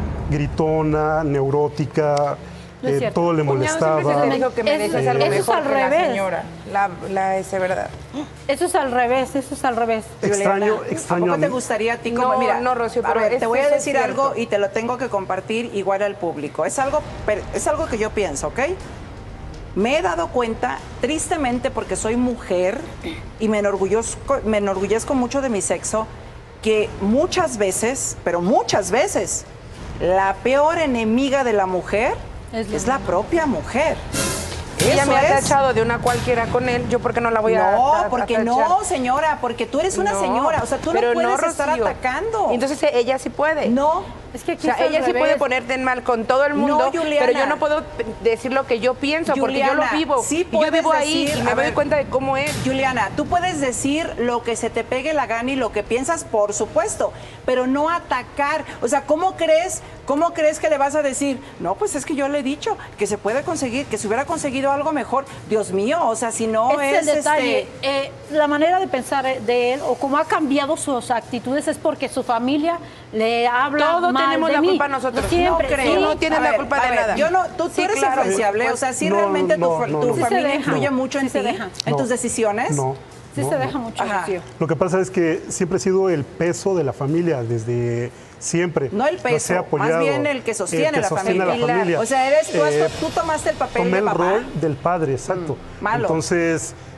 gritona, neurótica, no eh, todo le molestaba. Cuñado siempre se te dijo que mereces es, algo eso mejor es al que revés. la señora, la, la ese verdad. Eso es al revés, eso es al revés. Extraño, Juliana, extraño. ¿a poco a mí? te gustaría a ti como, No, mira, no, Rocío, a pero ver, es te voy a que eso decir es algo cierto. y te lo tengo que compartir igual al público. Es algo, es algo que yo pienso, ¿ok? Me he dado cuenta, tristemente, porque soy mujer y me enorgullezco, me enorgullezco mucho de mi sexo, que muchas veces, pero muchas veces, la peor enemiga de la mujer es, es la propia mujer. Ella Eso me ha es. tachado de una cualquiera con él, yo porque no la voy a No, a- a porque tachar? no, señora, porque tú eres una No, señora, o sea, tú no pero puedes no, estar Rocío. atacando. Entonces eh, ella sí puede. No. Es que O aquí sea, es al ella sí revés. puede ponerte en mal con todo el mundo, No, Juliana. pero yo no puedo decir lo que yo pienso porque yo Juliana, lo vivo. sí y yo puedes vivo ahí decir, y me a doy ver, cuenta de cómo es. Juliana, tú puedes decir lo que se te pegue la gana y lo que piensas, por supuesto, pero no atacar. O sea, ¿cómo crees, cómo crees que le vas a decir? No, pues es que yo le he dicho que se puede conseguir, que se hubiera conseguido algo mejor. Dios mío, o sea, si no Ese es, es el detalle. este... Eh, la manera de pensar de él o cómo ha cambiado sus actitudes es porque su familia le habla Todo mal tenemos de la mí. culpa nosotros. Siempre, No creo. sí. Tú no tienes A la ver, culpa a de ver, nada. Yo no, tú, tú Sí, eres claro. influenciable, o sea, sí No, realmente no, tu, no, tu no. Sí se familia deja. influye mucho en Sí se ti, deja. en No. tus decisiones. No. Sí no, se no. deja mucho. Ajá. Rocío. Lo que pasa es que siempre he sido el peso de la familia desde siempre. No el Los he peso, apoyado, más bien el que sostiene, el que la, sostiene familia. a la familia. O sea, eres tú, has- Eh, tú tomaste el papel Tomé de el papá. rol del padre, exacto. Mm, malo. Entonces,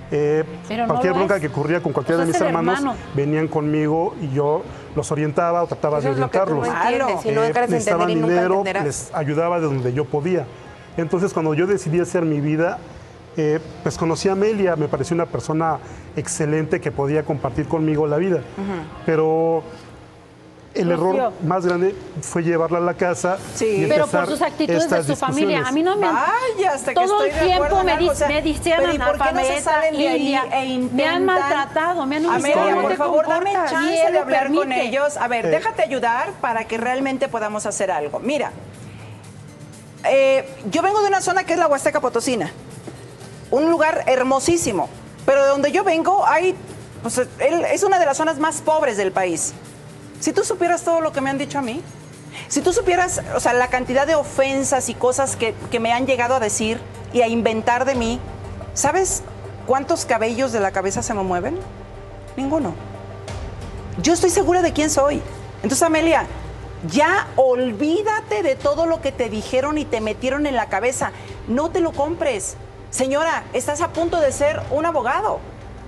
Eh, Pero no cualquier lo bronca es. que ocurría con cualquiera O sea, de mis es el hermanos, hermano. venían conmigo y yo los orientaba o trataba Eso de es lo que tú no orientarlos. entiendes, y no dejas de necesitaban entender y nunca dinero, entenderás. les ayudaba de donde yo podía. Entonces, cuando yo decidí hacer mi vida, eh, pues conocí a Amelia, me pareció una persona excelente que podía compartir conmigo la vida. Pero el Rocío. error más grande fue llevarla a la casa y Pero por empezar sus actitudes de estas su familia. discusiones. A mí no me han... Vaya, hasta que todo estoy el de acuerdo tiempo en me, algo, di- o sea, me decían pero ¿y por qué no se analfabeta, salen de ahí india. e Me han intentan? maltratado, me han Amelia, humillado. por ¿Te favor, dame comportas? Y chance él de lo hablar con permite. ellos. A ver, Eh. déjate ayudar para que realmente podamos hacer algo. Mira, eh, yo vengo de una zona que es la Huasteca Potosina, un lugar hermosísimo, pero de donde yo vengo hay, pues, él- es una de las zonas más pobres del país. Si tú supieras todo lo que me han dicho a mí, si tú supieras, o sea, la cantidad de ofensas y cosas que, que me han llegado a decir y a inventar de mí, ¿sabes cuántos cabellos de la cabeza se me mueven? Ninguno. Yo estoy segura de quién soy. Entonces, Amelia, ya olvídate de todo lo que te dijeron y te metieron en la cabeza. No te lo compres. Señora, estás a punto de ser un abogado.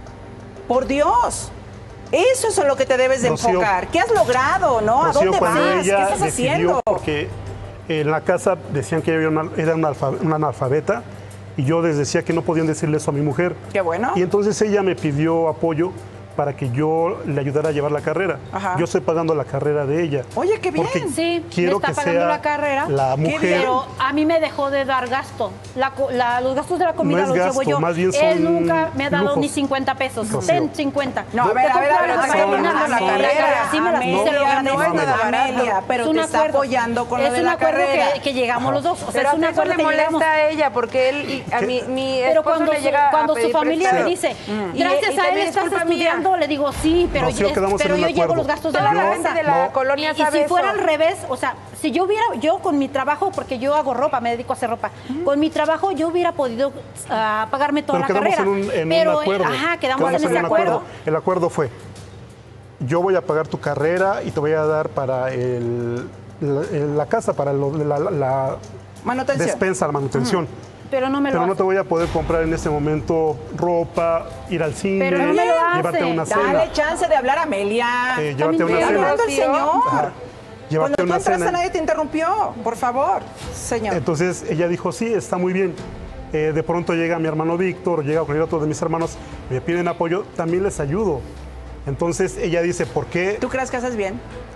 Por Dios. Eso es en lo que te debes de Rocío, enfocar. ¿Qué has logrado, no? ¿A Rocío, dónde cuando vas? ¿Qué ella estás decidió, haciendo? porque en la casa decían que ella era una, era una alfa- una analfabeta y yo les decía que no podían decirle eso a mi mujer. Qué bueno. Y entonces ella me pidió apoyo para que yo le ayudara a llevar la carrera. Ajá. Yo estoy pagando la carrera de ella. Oye, qué bien. Porque Sí, quiero me está que pagando sea la carrera. la Qué mujer. bien. Pero a mí me dejó de dar gasto. La co- la- los gastos de la comida No es los llevo gasto, yo. más bien Él son nunca me ha dado lujos. ni cincuenta pesos. Rocío. Ten cincuenta. No, a Yo ver, te a ver, a ver, compro está la apoyando carrera, la sí, carrera. Sí, me la Amelia, se lo gané. no es nada barato, pero Es un te está acuerdo. apoyando con lo Es de un la acuerdo carrera. que, que llegamos los dos. O sea, Pero es un a eso acuerdo le que molesta llegamos. a ella, porque él, y a mi, mi Pero esposo cuando, le su, llega a cuando su pedir familia me prestado. dice, Mm. gracias Y- y a él también es estás culpa mía. estudiando, le digo, sí, pero, Rocío, es- quedamos en pero un yo llevo acuerdo. los gastos de Toda la la casa. gente de la No. colonia Y sabe si fuera eso. al revés, o sea, si yo hubiera, yo con mi trabajo, porque yo hago ropa, me dedico a hacer ropa, con mi trabajo yo hubiera podido ah, pagarme toda Pero la quedamos carrera. en un, en pero, un acuerdo. ajá, quedamos, en ese un acuerdo. El acuerdo fue, yo voy a pagar tu carrera y te voy a dar para el, la, la casa, para lo- la, la- la Manutención. despensa, la manutención. Pero no me lo Pero no hace. te voy a poder comprar en este momento ropa, ir al cine, Pero no me lo llevarte a hace. una cena. Dale chance de hablar, Amelia. Eh, llevarte a una Está cena. hablando el señor. Ajá. Llevarte Cuando a tú una entraste cena. nadie te interrumpió. Por favor, señor. Entonces ella dijo, sí, está muy bien. Eh, de pronto llega mi hermano Víctor, llega con otro de mis hermanos, me piden apoyo, también les ayudo. Entonces ella dice, ¿por qué? ¿Tú crees que haces bien?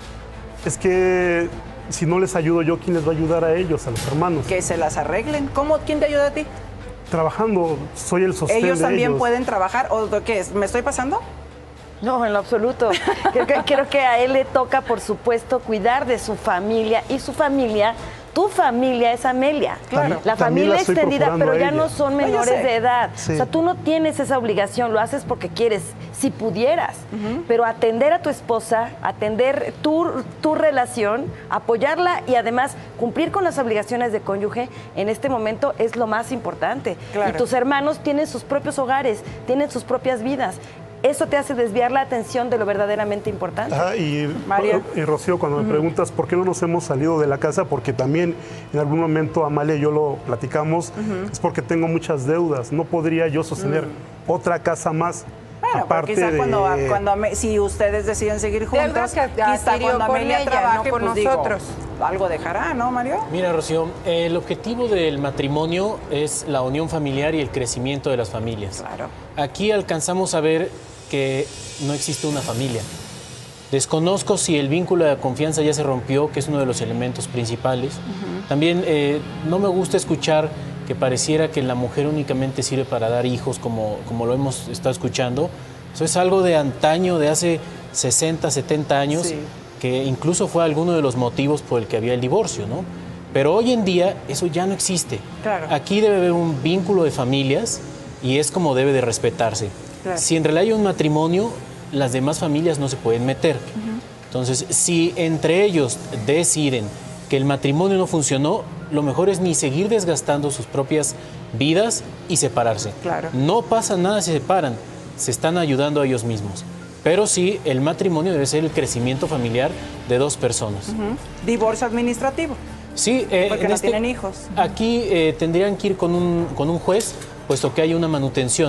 Es que si no les ayudo yo, ¿quién les va a ayudar a ellos, a los hermanos? Que se las arreglen. ¿Cómo? ¿Quién te ayuda a ti? Trabajando, soy el sostén ¿Ellos de también ellos. pueden trabajar? ¿O de qué? ¿Me estoy pasando? No, en lo absoluto. Creo que, creo que a él le toca, por supuesto, cuidar de su familia y su familia. Tu familia es Amelia. Claro. La También familia la estoy extendida, procurando pero a ya ella. no son No, yo menores sé. de edad. Sí. O sea, tú no tienes esa obligación, lo haces porque quieres, si pudieras. Pero atender a tu esposa, atender tu, tu relación, apoyarla y además cumplir con las obligaciones de cónyuge en este momento es lo más importante. Claro. Y tus hermanos tienen sus propios hogares, tienen sus propias vidas. Eso te hace desviar la atención de lo verdaderamente importante. Ajá, y, María. y Rocío, cuando me preguntas por qué no nos hemos salido de la casa, porque también en algún momento Amalia y yo lo platicamos, es porque tengo muchas deudas. No podría yo sostener otra casa más. Bueno, aparte pero quizá de... cuando, cuando Ame- si ustedes deciden seguir juntos, Deudas que quizá adquirió cuando con Amelia ella, trabaje, no con pues, digo, nosotros. algo dejará, ¿no, Mario? Mira, Rocío, el objetivo del matrimonio es la unión familiar y el crecimiento de las familias. Claro. Aquí alcanzamos a ver que no existe una familia. Desconozco si el vínculo de confianza ya se rompió, que es uno de los elementos principales. También eh, no me gusta escuchar que pareciera que la mujer únicamente sirve para dar hijos, como, como lo hemos estado escuchando. Eso es algo de antaño, de hace sesenta, setenta años, Sí. que incluso fue alguno de los motivos por el que había el divorcio, ¿no? Pero hoy en día eso ya no existe. Claro. Aquí debe haber un vínculo de familias y es como debe de respetarse. Claro. Si en realidad hay un matrimonio, las demás familias no se pueden meter. Entonces, si entre ellos deciden que el matrimonio no funcionó, lo mejor es ni seguir desgastando sus propias vidas y separarse. Claro. No pasa nada si se separan, se están ayudando a ellos mismos. Pero sí, el matrimonio debe ser el crecimiento familiar de dos personas. Ujú. Divorcio administrativo. Sí, eh, Porque en no este- tienen hijos. Aquí eh, tendrían que ir con un, con un juez, puesto que hay una manutención.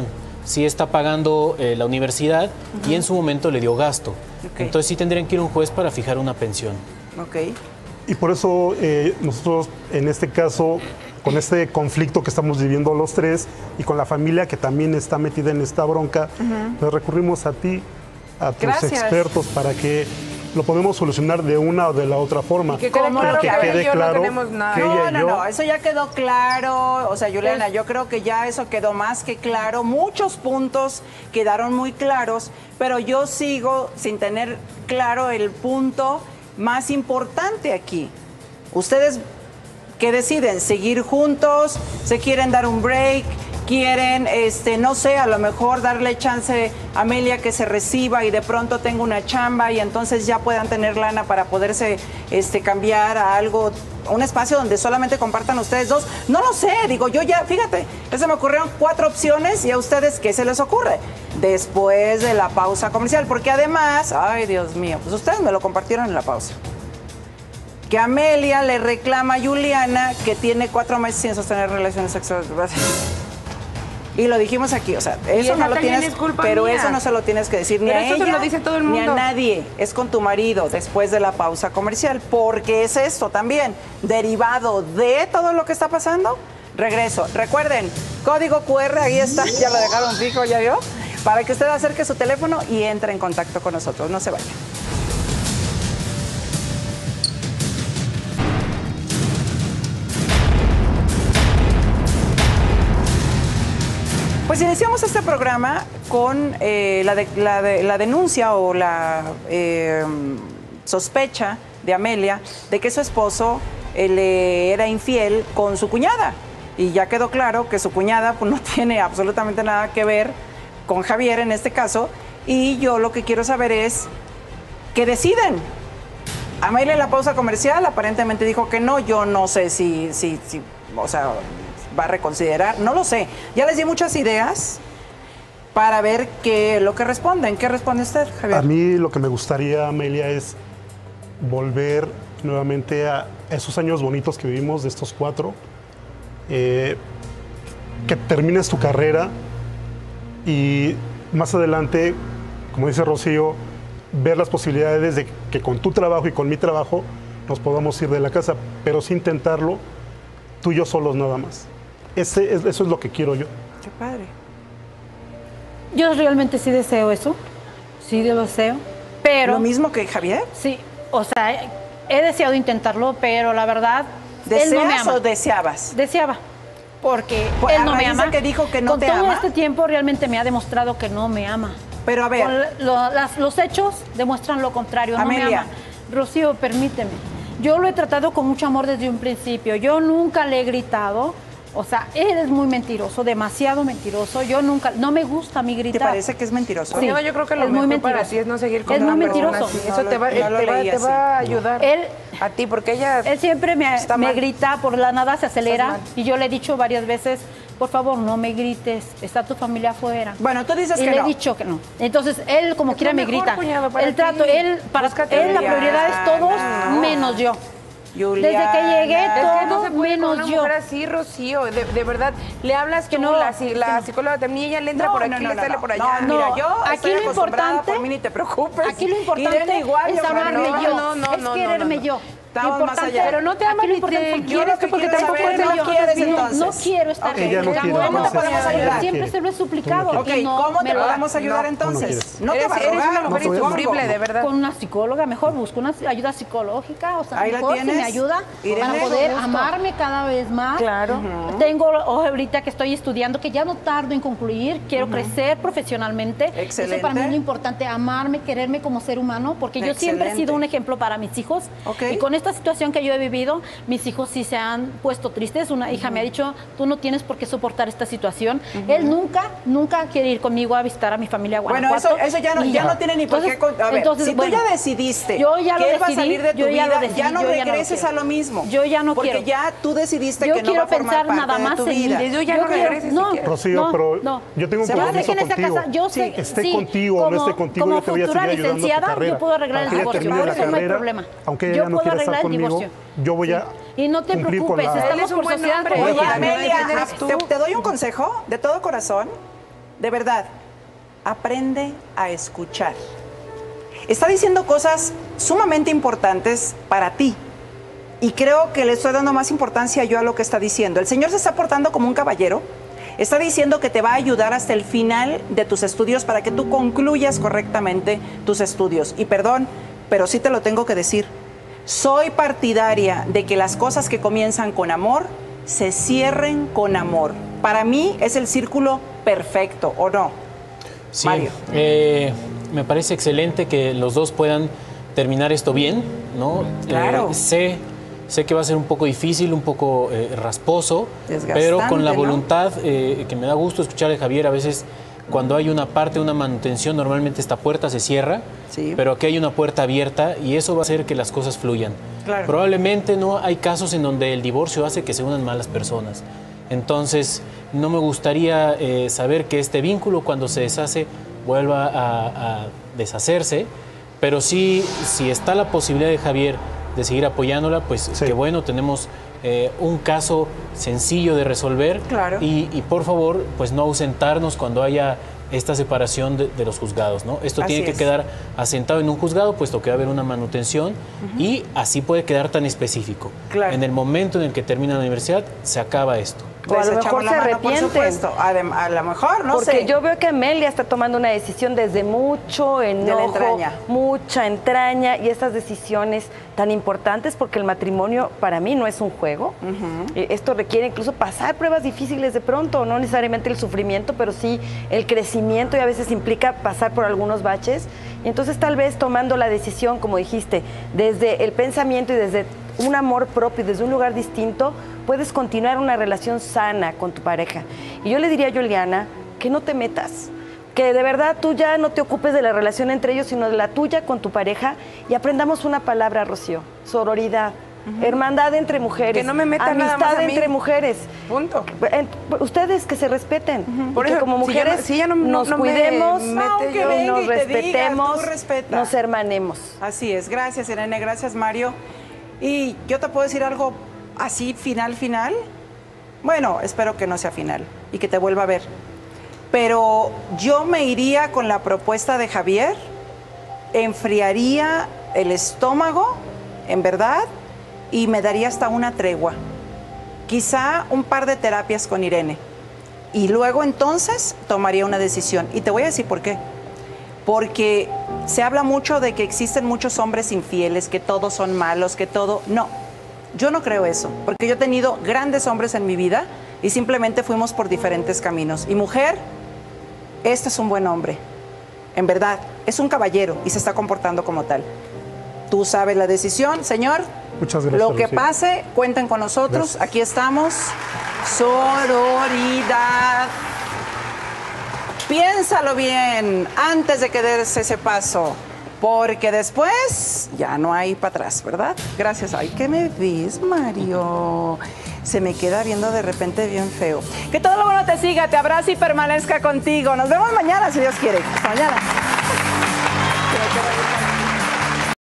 sí está pagando eh, la universidad uh-huh. y en su momento le dio gasto. Okay. Entonces sí tendrían que ir a un juez para fijar una pensión. Ok. Y por eso eh, nosotros, en este caso, con este conflicto que estamos viviendo los tres y con la familia que también está metida en esta bronca, uh-huh. pues recurrimos a ti, a tus Gracias. expertos, para que lo podemos solucionar de una o de la otra forma. Y que quede claro que, que, quede yo claro no tenemos nada. Que no, ella no, y yo... no, eso ya quedó claro. O sea, Juliana, yo creo que ya eso quedó más que claro. Muchos puntos quedaron muy claros, pero yo sigo sin tener claro el punto más importante aquí. Ustedes, ¿qué deciden? ¿Seguir juntos? ¿Se quieren dar un break? ¿Quieren, este, no sé, a lo mejor darle chance a Amelia que se reciba y de pronto tenga una chamba y entonces ya puedan tener lana para poderse este, cambiar a algo, a un espacio donde solamente compartan ustedes dos? No lo sé, digo, yo ya, fíjate, ya se me ocurrieron cuatro opciones y a ustedes, ¿qué se les ocurre? Después de la pausa comercial, porque además, ay Dios mío, pues ustedes me lo compartieron en la pausa. Que Amelia le reclama a Juliana que tiene cuatro meses sin sostener relaciones sexuales. Y lo dijimos aquí, o sea, eso no lo tienes, pero mía. eso no se lo tienes que decir ni pero a eso ella, se lo dice todo el mundo. Ni a nadie. Es con tu marido después de la pausa comercial, porque es esto también, derivado de todo lo que está pasando. Regreso. Recuerden, código cu erre, ahí está, ya lo dejaron fijo, ya vio, para que usted acerque su teléfono y entre en contacto con nosotros. No se vayan. Pues iniciamos este programa con eh, la, de, la, de, la denuncia o la eh, sospecha de Amelia de que su esposo eh, le era infiel con su cuñada. Y ya quedó claro que su cuñada pues, no tiene absolutamente nada que ver con Javier en este caso. Y yo lo que quiero saber es qué deciden. Amelia en la pausa comercial aparentemente dijo que no. Yo no sé si, si, si o sea... va a reconsiderar, no lo sé. Ya les di muchas ideas para ver qué lo que responden. ¿Qué responde usted, Javier? A mí lo que me gustaría, Amelia, es volver nuevamente a esos años bonitos que vivimos de estos cuatro, eh, que termines tu carrera y más adelante, como dice Rocío, ver las posibilidades de que con tu trabajo y con mi trabajo nos podamos ir de la casa, pero sin intentarlo tú y yo solos nada más. Ese, eso es lo que quiero yo. Qué padre. Yo realmente sí deseo eso, sí lo deseo, pero... ¿Lo mismo que Javier? Sí, o sea, he deseado intentarlo, pero la verdad, ¿deseas él no me ama. o deseabas? Deseaba, porque pues, él no me ama. Que dijo que no Con te todo ama. este tiempo realmente me ha demostrado que no me ama. Pero a ver... Con lo, las, los hechos demuestran lo contrario, Amelia. no me ama. Rocío, permíteme. Yo lo he tratado con mucho amor desde un principio. Yo nunca le he gritado. O sea, él es muy mentiroso, demasiado mentiroso. Yo nunca, no me gusta a mí gritar. ¿Te parece que es mentiroso? Sí, no, yo creo que lo es muy mejor para ti es no seguir con es una muy persona mentiroso. así. Eso no te, va, no te, va, te va a ayudar él, a ti, porque ella Él siempre me, está me mal. grita, por la nada se acelera. Y yo le he dicho varias veces, por favor, no me grites, está tu familia afuera. Bueno, tú dices y que le no. he dicho que no. Entonces, él como es quiera me mejor, grita. Cuñado, para el trato, ti. él, para él la prioridad es todos, no. menos yo. Juliana. Desde que llegué, todo es que no se puede menos con una yo. mujer así, Rocío, de, de verdad, le hablas que no, la, la psicóloga también, ella le entra no, por aquí, no, no, le sale no, por no, allá. No, mira, yo aquí lo importante, por mí ni te preocupes. Aquí lo importante Irene igual, es yo amarme no, yo, no, no, es no, quererme no, no. yo. Estamos más allá. Pero no te amas ni te quieres tú porque tampoco saber, te no lo quieres bien. entonces. No quiero estar okay. Ella no quiere, ¿Cómo te entonces, podemos ayudar? Siempre se lo he suplicado. Ok, no ¿cómo te me lo da. podemos ayudar No, entonces? no No te Eres, va a eres rogar. una mujer no, insufrible, de verdad. Con una psicóloga, mejor busco una ayuda psicológica, o sea, Ahí la mejor si tienes. me ayuda Irene, para poder gusto. amarme cada vez más. Claro. Uh-huh. Tengo ahorita que estoy estudiando, que ya no tardo en concluir, quiero uh-huh. crecer profesionalmente. Excelente. Eso para mí es lo importante, amarme, quererme como ser humano, porque yo Excelente. siempre he sido un ejemplo para mis hijos. Okay. Y con esta situación que yo he vivido, mis hijos sí se han puesto tristes. Una hija uh-huh. me ha dicho, tú no tienes por qué soportar esta situación. Uh-huh. Él nunca, nunca quiere ir conmigo a visitar a mi familia a Guanajuato. Bueno, eso, eso ya, no, ya no tiene ni por entonces, qué... A ver, entonces, si tú bueno, ya decidiste yo ya que lo él va a decidí, salir de tu yo ya vida, lo decidí, ya no yo ya no regreses quiero. a lo mismo. Yo ya no porque quiero. ya tú decidiste yo que no va a quiero formar pensar parte nada más de tu en vida. mí. Yo ya yo no quiero, regreses no, siquiera. Rocío, no, pero no. yo tengo un Yo sé compromiso que en esta contigo. casa, yo sé, Esté sí, contigo o no como- esté contigo, como yo te voy a futura seguir ayudando a tu licenciada, carrera. yo puedo arreglar el Aunque ella divorcio. termine Por la eso no hay carrera, problema. aunque Yo ella no puedo quiera arreglar estar el conmigo, divorcio. yo voy a Y no te cumplir con preocupes, la- estamos por buen sociedad. hombre. como Oye, ya. Amelia, eres tú. te, te doy un consejo de todo corazón. de verdad, aprende a escuchar. Está diciendo cosas sumamente importantes para ti. Y creo que le estoy dando más importancia yo a lo que está diciendo. El Señor se está portando como un caballero. Está diciendo que te va a ayudar hasta el final de tus estudios para que tú concluyas correctamente tus estudios. Y perdón, pero sí te lo tengo que decir. Soy partidaria de que las cosas que comienzan con amor se cierren con amor. Para mí es el círculo perfecto, ¿o no? Sí, Mario. Eh, me parece excelente que los dos puedan terminar esto bien, ¿no? Claro. Eh, sé, sé que va a ser un poco difícil, un poco eh, rasposo, pero con la voluntad, ¿no? eh, que me da gusto escuchar de Javier, a veces cuando hay una parte, una manutención, normalmente esta puerta se cierra, sí. pero aquí hay una puerta abierta y eso va a hacer que las cosas fluyan. Claro. Probablemente no hay casos en donde el divorcio hace que se unan malas personas. Entonces, no me gustaría eh, saber que este vínculo, cuando se deshace, vuelva a, a deshacerse, pero sí, si está la posibilidad de Javier de seguir apoyándola, pues sí. que bueno, tenemos eh, un caso sencillo de resolver. Claro. y, y por favor, pues no ausentarnos cuando haya esta separación de, de los juzgados, ¿no? Esto así tiene que es. quedar asentado en un juzgado, puesto que va a haber una manutención, uh-huh. y así puede quedar tan específico. Claro. En el momento en el que termina la universidad, se acaba esto. O a lo mejor se arrepienten. A, de, a lo mejor, no Porque sé. Porque yo veo que Amelia está tomando una decisión desde mucho enojo, entraña. mucha entraña, y estas decisiones tan importantes, porque el matrimonio para mí no es un juego. Uh-huh. Esto requiere incluso pasar pruebas difíciles de pronto, no necesariamente el sufrimiento, pero sí el crecimiento, y a veces implica pasar por algunos baches. Y entonces tal vez tomando la decisión, como dijiste, desde el pensamiento y desde un amor propio, desde un lugar distinto, puedes continuar una relación sana con tu pareja. Y yo le diría a Juliana que no te metas, que de verdad tú ya no te ocupes de la relación entre ellos, sino de la tuya con tu pareja, y aprendamos una palabra, Rocío: sororidad. Uh-huh. Hermandad entre mujeres, que no me metan amistad nada más a mí. entre mujeres. Punto. En, ustedes que se respeten. Uh-huh. Por eso, que como mujeres si ya no, si ya no, nos no cuidemos, me yo, nos respetemos, digas, nos hermanemos. Así es. Gracias, Irene. Gracias, Mario. Y yo te puedo decir algo así, final, final. Bueno, espero que no sea final y que te vuelva a ver. Pero yo me iría con la propuesta de Javier, enfriaría el estómago, en verdad, y me daría hasta una tregua. Quizá un par de terapias con Irene. Y luego entonces tomaría una decisión. Y te voy a decir por qué. Porque se habla mucho de que existen muchos hombres infieles, que todos son malos, que todo... No, yo no creo eso. Porque yo he tenido grandes hombres en mi vida y simplemente fuimos por diferentes caminos. Y mujer, este es un buen hombre. En verdad, es un caballero y se está comportando como tal. Tú sabes la decisión, señor. Muchas gracias. Lo que Lucía. pase, cuenten con nosotros. Gracias. Aquí estamos. Sororidad. Piénsalo bien antes de que des ese paso, porque después ya no hay para atrás, ¿verdad? Gracias. Ay, ¿qué me ves, Mario? Se me queda viendo de repente bien feo. Que todo lo bueno te siga, te abrace y permanezca contigo. Nos vemos mañana, si Dios quiere. Hasta mañana.